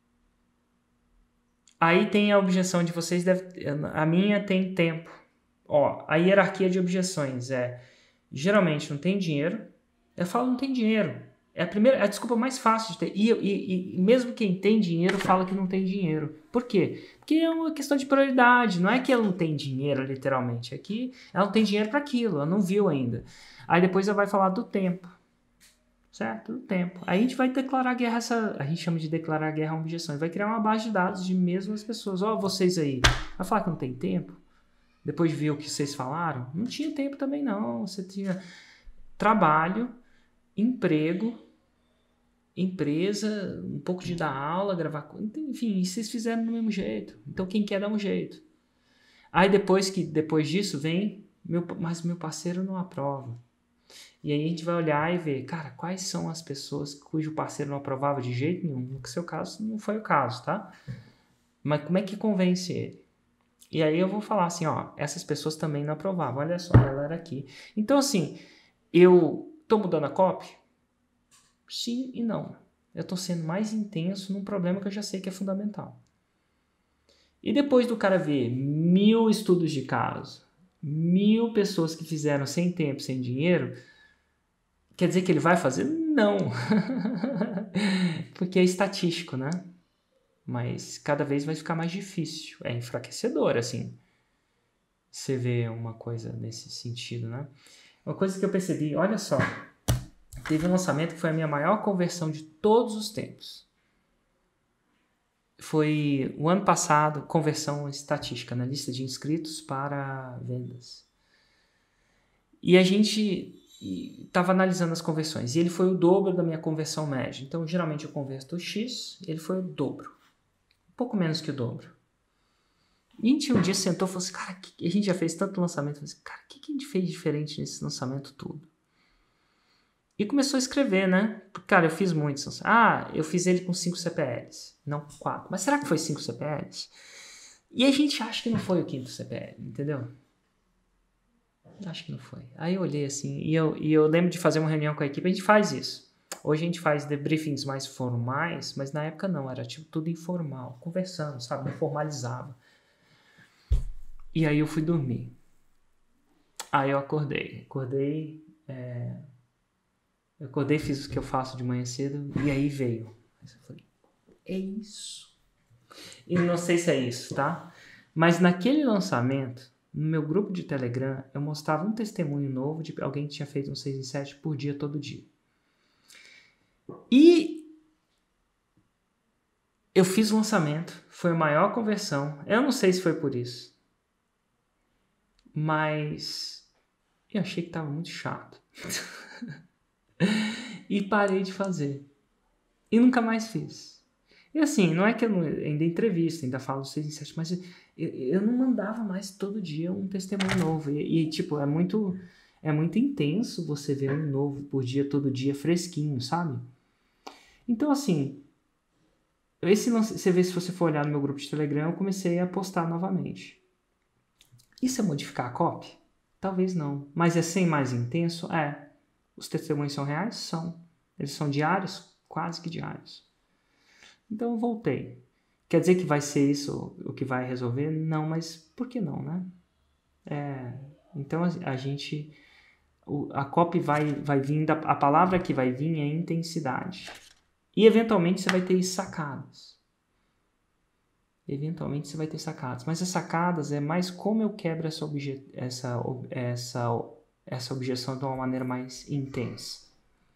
Aí tem a objeção de vocês, deve, a minha tem tempo. Ó, a hierarquia de objeções é, geralmente não tem dinheiro. Eu falo não tem dinheiro. É a primeira, a desculpa mais fácil de ter. E, e, e mesmo quem tem dinheiro fala que não tem dinheiro. Por quê? Porque é uma questão de prioridade. Não é que ela não tem dinheiro, literalmente. É que ela não tem dinheiro para aquilo. Ela não viu ainda. Aí depois ela vai falar do tempo. Certo? Do tempo. Aí a gente vai declarar guerra. Essa, a gente chama de declarar guerra a objeção. Vai criar uma base de dados de mesmas pessoas. Ó, oh, vocês aí. Vai falar que não tem tempo? Depois de ver o que vocês falaram? Não tinha tempo também, não. Você tinha trabalho, emprego, empresa, um pouco de dar aula, gravar, enfim, vocês fizeram do mesmo jeito. Então quem quer dá um jeito. Aí depois que depois disso vem, meu, mas meu parceiro não aprova. E aí a gente vai olhar e ver, cara, quais são as pessoas cujo parceiro não aprovava de jeito nenhum? No seu caso não foi o caso, tá? Mas como é que convence ele? E aí eu vou falar assim, ó, essas pessoas também não aprovavam. Olha só, ela era aqui. Então assim, eu tô mudando a copy? Sim e não. Eu estou sendo mais intenso num problema que eu já sei que é fundamental. E depois do cara ver mil estudos de caso, mil pessoas que fizeram sem tempo, sem dinheiro, quer dizer que ele vai fazer? Não. Porque é estatístico, né? Mas cada vez vai ficar mais difícil. É enfraquecedor, assim. Você vê uma coisa nesse sentido, né? Uma coisa que eu percebi, olha só. Teve um lançamento que foi a minha maior conversão de todos os tempos. Foi o ano passado, conversão estatística na lista de inscritos para vendas. E a gente e estava analisando as conversões. E ele foi o dobro da minha conversão média. Então, geralmente eu converto X, ele foi o dobro. Um pouco menos que o dobro. E a gente um dia sentou e falou assim, cara, que... a gente já fez tanto lançamento. Eu falei assim, cara, o que, que a gente fez diferente nesse lançamento tudo? E começou a escrever, né? Cara, eu fiz muitos. Ah, eu fiz ele com cinco C P Ls. Não com quatro. Mas será que foi cinco C P Ls? E a gente acha que não foi o quinto C P L, entendeu? Acho que não foi. Aí eu olhei assim, e eu, e eu lembro de fazer uma reunião com a equipe, a gente faz isso. Hoje a gente faz debriefings mais formais, mas na época não, era tipo tudo informal, conversando, sabe? Não formalizava. E aí eu fui dormir. Aí eu acordei. Acordei, é... eu acordei, fiz o que eu faço de manhã cedo, e aí veio. Aí eu falei, é isso. E não sei se é isso, tá? Mas naquele lançamento, no meu grupo de Telegram, eu mostrava um testemunho novo de alguém que tinha feito um seis em sete por dia, todo dia. E eu fiz o lançamento, foi a maior conversão. Eu não sei se foi por isso, mas eu achei que estava muito chato. E parei de fazer. E nunca mais fiz. E assim, não é que eu não, ainda entrevisto, ainda falo seis em sete, mas eu, eu não mandava mais todo dia um testemunho novo. E, e tipo, é muito, é muito intenso você ver um novo por dia, todo dia, fresquinho, sabe? Então, assim, esse lance, você vê, se você for olhar no meu grupo de Telegram, eu comecei a postar novamente. Isso é modificar a copy? Talvez não. Mas é sem mais intenso? É. Os testemunhos são reais? São. Eles são diários? Quase que diários. Então eu voltei. Quer dizer que vai ser isso o que vai resolver? Não, mas por que não, né? É, então a, a gente... O, a copy vai, vai vir... Da, a palavra que vai vir é intensidade. E eventualmente você vai ter sacadas. Eventualmente você vai ter sacadas. Mas as sacadas é mais como eu quebro essa, obje, essa, essa, essa objeção de uma maneira mais intensa.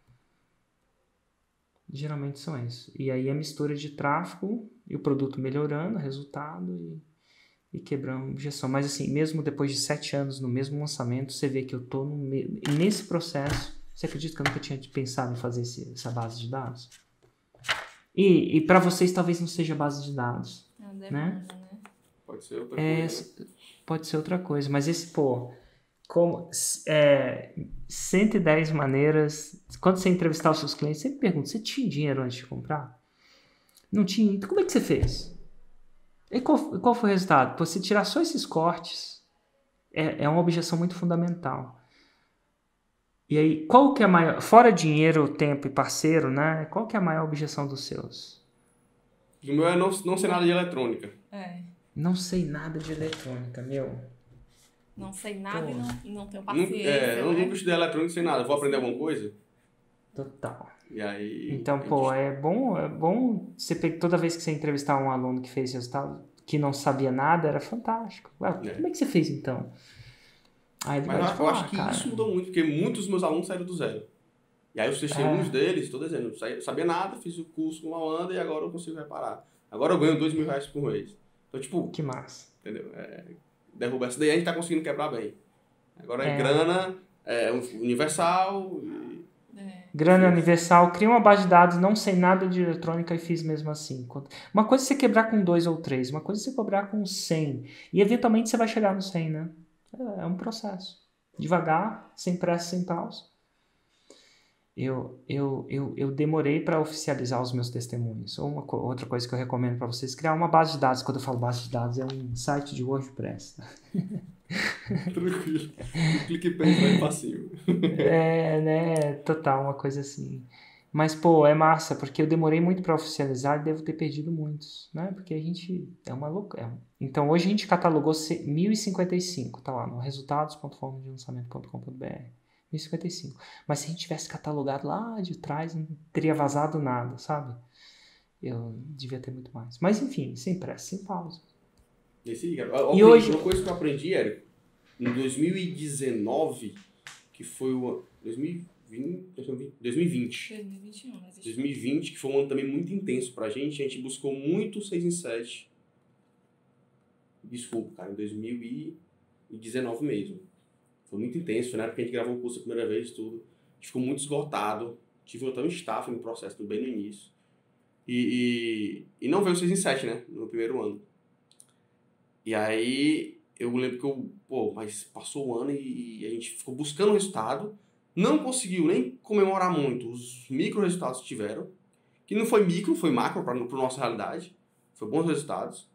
Geralmente são isso. E aí a mistura de tráfego e o produto melhorando, resultado e, e quebrando a objeção. Mas assim, mesmo depois de sete anos no mesmo lançamento, você vê que eu estou me... nesse processo. Você acredita que eu nunca tinha pensado em fazer esse, essa base de dados? E, e para vocês talvez não seja base de dados. É demanda, né? né? Pode ser outra É, coisa. pode ser outra coisa. Mas esse, pô... Como, é, cento e dez maneiras. Quando você entrevistar os seus clientes, você pergunta: você tinha dinheiro antes de comprar? Não tinha? Então como é que você fez? E qual, qual foi o resultado? Pô, se tirar só esses cortes, é, é uma objeção muito fundamental. E aí, qual que é a maior. Fora dinheiro, tempo e parceiro, né? Qual que é a maior objeção dos seus? O meu é não, não ser nada de eletrônica. É. Não sei nada de eletrônica, meu. Não sei nada Pô. e não, e não tenho Não, paciência. é, eu né? nunca estudei eletrônica sem nada. Vou aprender alguma coisa? Total. E aí... Então, pô, é bom, é bom você pe- toda vez que você entrevistar um aluno que fez resultado, que não sabia nada, era fantástico. Ué, É. como é que você fez então? Aí ele Mas vai eu, te eu falar, acho que cara. isso mudou muito, porque muitos dos meus alunos saíram do zero. E aí os testemunhos É. deles, estou dizendo, eu sa- sabia nada, fiz o curso com uma Wanda e agora eu consigo reparar. Agora eu ganho dois mil reais por mês. Então, tipo, Que massa. entendeu? É, derruba essa daí, a gente tá conseguindo quebrar bem. Agora é, É. grana, é universal. E... É. Grana Sim. universal, cria uma base de dados, não sei nada de eletrônica e fiz mesmo assim. Uma coisa é você quebrar com dois ou três, uma coisa é você quebrar com cem. E eventualmente você vai chegar no cem, né? É, é um processo. Devagar, sem pressa, sem pausa. Eu, eu, eu, eu demorei para oficializar os meus testemunhos. Ou uma, co- outra coisa que eu recomendo para vocês, criar uma base de dados. Quando eu falo base de dados, é um site de WordPress. Tá? Tranquilo. O clique paste vai facinho. É, né? Total, uma coisa assim. Mas, pô, é massa, porque eu demorei muito para oficializar e devo ter perdido muitos, né? Porque a gente é uma louca. é um- Então, hoje a gente catalogou ce- mil e cinquenta e cinco, tá lá no resultados ponto forma de lançamento ponto com ponto b r. mil e cinquenta e cinco. Mas se a gente tivesse catalogado lá de trás, não teria vazado nada, sabe? Eu devia ter muito mais. Mas, enfim, sem pressa, sem pausa. Esse aí, cara. Eu E aprendi- hoje- Uma coisa que eu aprendi, Érico, em dois mil e dezenove, que foi o ano... dois mil e vinte? dois mil e vinte? dois mil e vinte. dois mil e vinte e um, mas dois mil e vinte, que foi um ano também muito intenso pra gente. A gente buscou muito seis em sete. Desculpa, cara, em dois mil e dezenove mesmo. Foi muito intenso, né? Porque a gente gravou o curso a primeira vez e tudo. A gente ficou muito esgotado. Tive até um staff no processo, bem no início. E, e, e não veio o seis em sete, né? No primeiro ano. E aí, eu lembro que eu... Pô, mas passou o ano e, e a gente ficou buscando o resultado. Não conseguiu nem comemorar muito os micro resultados que tiveram. Que não foi micro, foi macro para a nossa realidade. Foi bons resultados.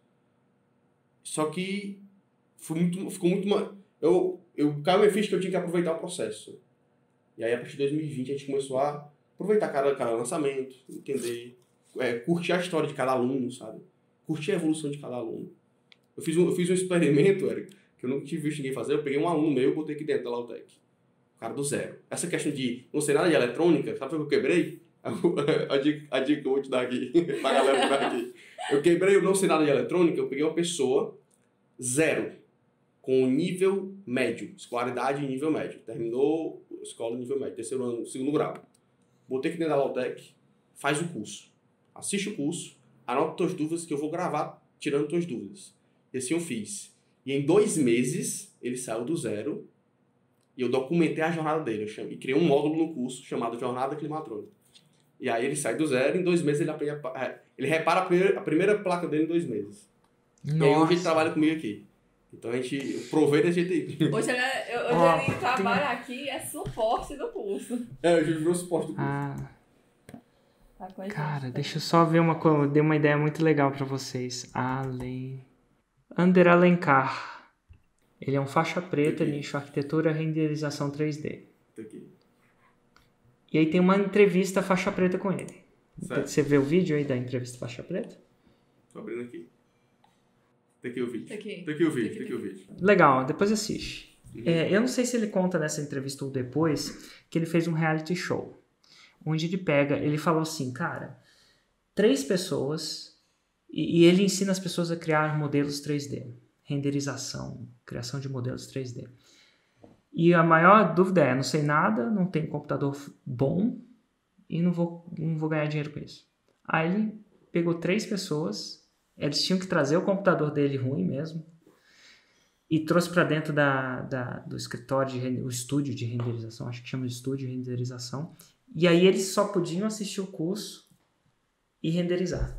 Só que foi muito, ficou muito... Eu, eu caiu minha ficha que eu tinha que aproveitar o processo. E aí, a partir de dois mil e vinte, a gente começou a aproveitar cada, cada lançamento, entender, é, curtir a história de cada aluno, sabe? Curtir a evolução de cada aluno. Eu fiz um, eu fiz um experimento, Eric, que eu nunca tinha visto ninguém fazer. Eu peguei um aluno meu e botei aqui dentro da Lautec. O cara do zero. Essa questão de não sei nada de eletrônica, sabe o que eu quebrei? A dica, a dica que eu vou te dar aqui, pra galera que vai aqui. Eu quebrei o não sei nada de eletrônica, eu peguei uma pessoa zero, com nível médio, escolaridade nível médio. Terminou a escola nível médio, terceiro ano, segundo grau. Botei aqui dentro da Lautec, faz o curso. Assiste o curso, anota tuas dúvidas que eu vou gravar tirando tuas dúvidas. E assim eu fiz. E em dois meses, ele saiu do zero e eu documentei a jornada dele. Eu chamei, criei um módulo no curso chamado Jornada Climatrônica. E aí ele sai do zero e em dois meses ele, aprende a, ele repara a primeira, a primeira placa dele em dois meses. Nossa. E aí hoje ele trabalha comigo aqui. Então a gente aproveita esse jeito aí. Hoje, ele, hoje oh, ele trabalha tem... aqui é suporte do curso. É, hoje ele virou suporte do curso. Ah. Cara, deixa eu só ver uma coisa. Dei uma ideia muito legal pra vocês. Ale... Ander Alencar. Ele é um faixa preta, nicho arquitetura, renderização três D. Tá aqui. E aí tem uma entrevista faixa preta com ele. Certo. Você vê o vídeo aí da entrevista faixa preta? Tô abrindo aqui. Tá aqui o vídeo. Tá aqui, tá aqui o vídeo, tá aqui o vídeo. Legal, depois assiste. Uhum. É, eu não sei se ele conta nessa entrevista ou depois que ele fez um reality show. Onde ele pega, ele falou assim, cara, três pessoas, e, e ele ensina as pessoas a criar modelos três D. Renderização, criação de modelos três D. E a maior dúvida é, não sei nada, não tenho computador bom e não vou, não vou ganhar dinheiro com isso. Aí ele pegou três pessoas, eles tinham que trazer o computador dele ruim mesmo e trouxe para dentro da, da, do escritório, de, o estúdio de renderização, acho que chama de estúdio de renderização, e aí eles só podiam assistir o curso e renderizar.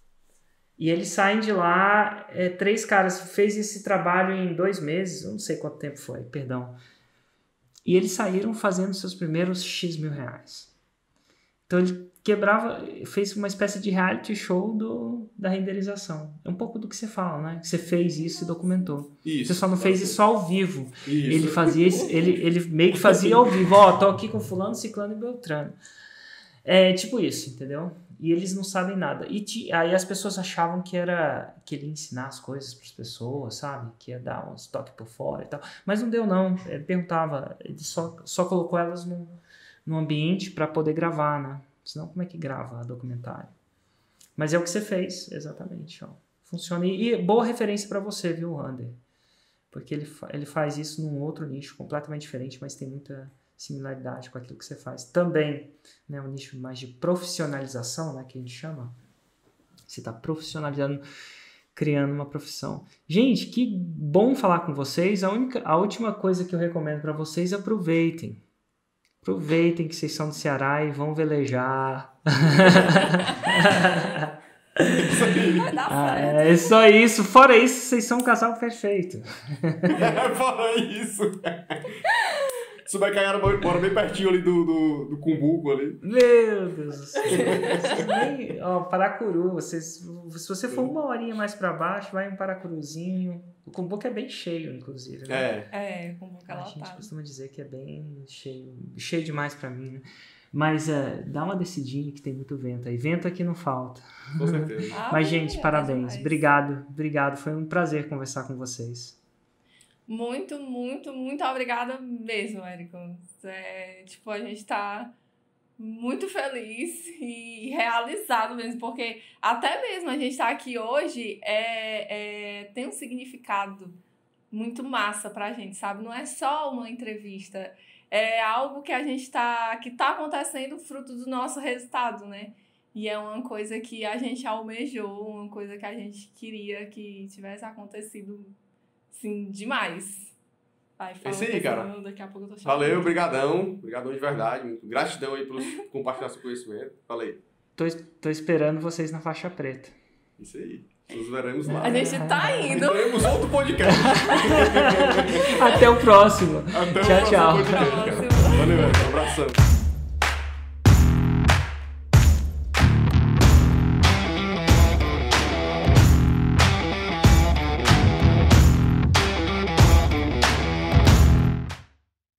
E eles saem de lá, é, três caras, fez esse trabalho em dois meses, eu não sei quanto tempo foi, perdão. E eles saíram fazendo seus primeiros X mil reais. Então ele quebrava, fez uma espécie de reality show do, da renderização. É um pouco do que você fala, né? Você fez isso e documentou. Isso, você só não fez isso ao vivo. Isso. Ele fazia isso, ele, ele meio que fazia ao vivo. Ó, oh, tô aqui com fulano, ciclano e beltrano. É tipo isso, entendeu? E eles não sabem nada. E ti, aí as pessoas achavam que era que ele ia ensinar as coisas para as pessoas, sabe? Que ia dar uns toques por fora e tal. Mas não deu, não. Ele perguntava, ele só, só colocou elas num, num ambiente para poder gravar, né? Senão como é que grava documentário? Mas é o que você fez, exatamente. Ó. Funciona. E, e boa referência para você, viu, Ander? Porque ele, ele faz isso num outro nicho completamente diferente, mas tem muita similaridade com aquilo que você faz. Também, né, um nicho mais de profissionalização, né, que a gente chama. Você está profissionalizando, criando uma profissão. Gente, que bom falar com vocês. A, única, a última coisa que eu recomendo para vocês é aproveitem. Aproveitem que vocês são do Ceará e vão velejar. Ah, é só isso. Fora isso, vocês são um casal perfeito. Fora isso. Isso vai cair, bora bem pertinho ali do, do, do Cumbuco ali. Meu Deus do céu. Nem, ó, Paracuru. Vocês, se você for uma horinha mais pra baixo, vai um Paracuruzinho. O Cumbuco é bem cheio, inclusive. Né? É. É, o Cumbuco é lotado. A gente costuma dizer que é bem cheio. Cheio demais pra mim, né? Mas é, dá uma descidinha que tem muito vento aí. Vento aqui não falta. Com certeza. Ah, Mas, gente, é, parabéns. é Obrigado, obrigado. Foi um prazer conversar com vocês. Muito, muito, muito obrigada mesmo, Érico. É, tipo, a gente tá muito feliz e realizado mesmo, porque até mesmo a gente tá aqui hoje é, é, tem um significado muito massa pra gente, sabe? Não é só uma entrevista, é algo que a gente tá, que tá acontecendo fruto do nosso resultado, né? E é uma coisa que a gente almejou, uma coisa que a gente queria que tivesse acontecido, sim, demais. Vai, É isso aí, cara. Daqui a pouco eu tô chamando. Valeu, brigadão. Obrigadão de verdade. Muito gratidão aí por compartilhar seu conhecimento. Falei. Tô, tô esperando vocês na faixa preta. Isso aí. Nos veremos lá. A gente tá indo. Teremos outro podcast. Até o próximo. Até tchau, o tchau. próximo podcast, cara. Valeu, velho. Um abração.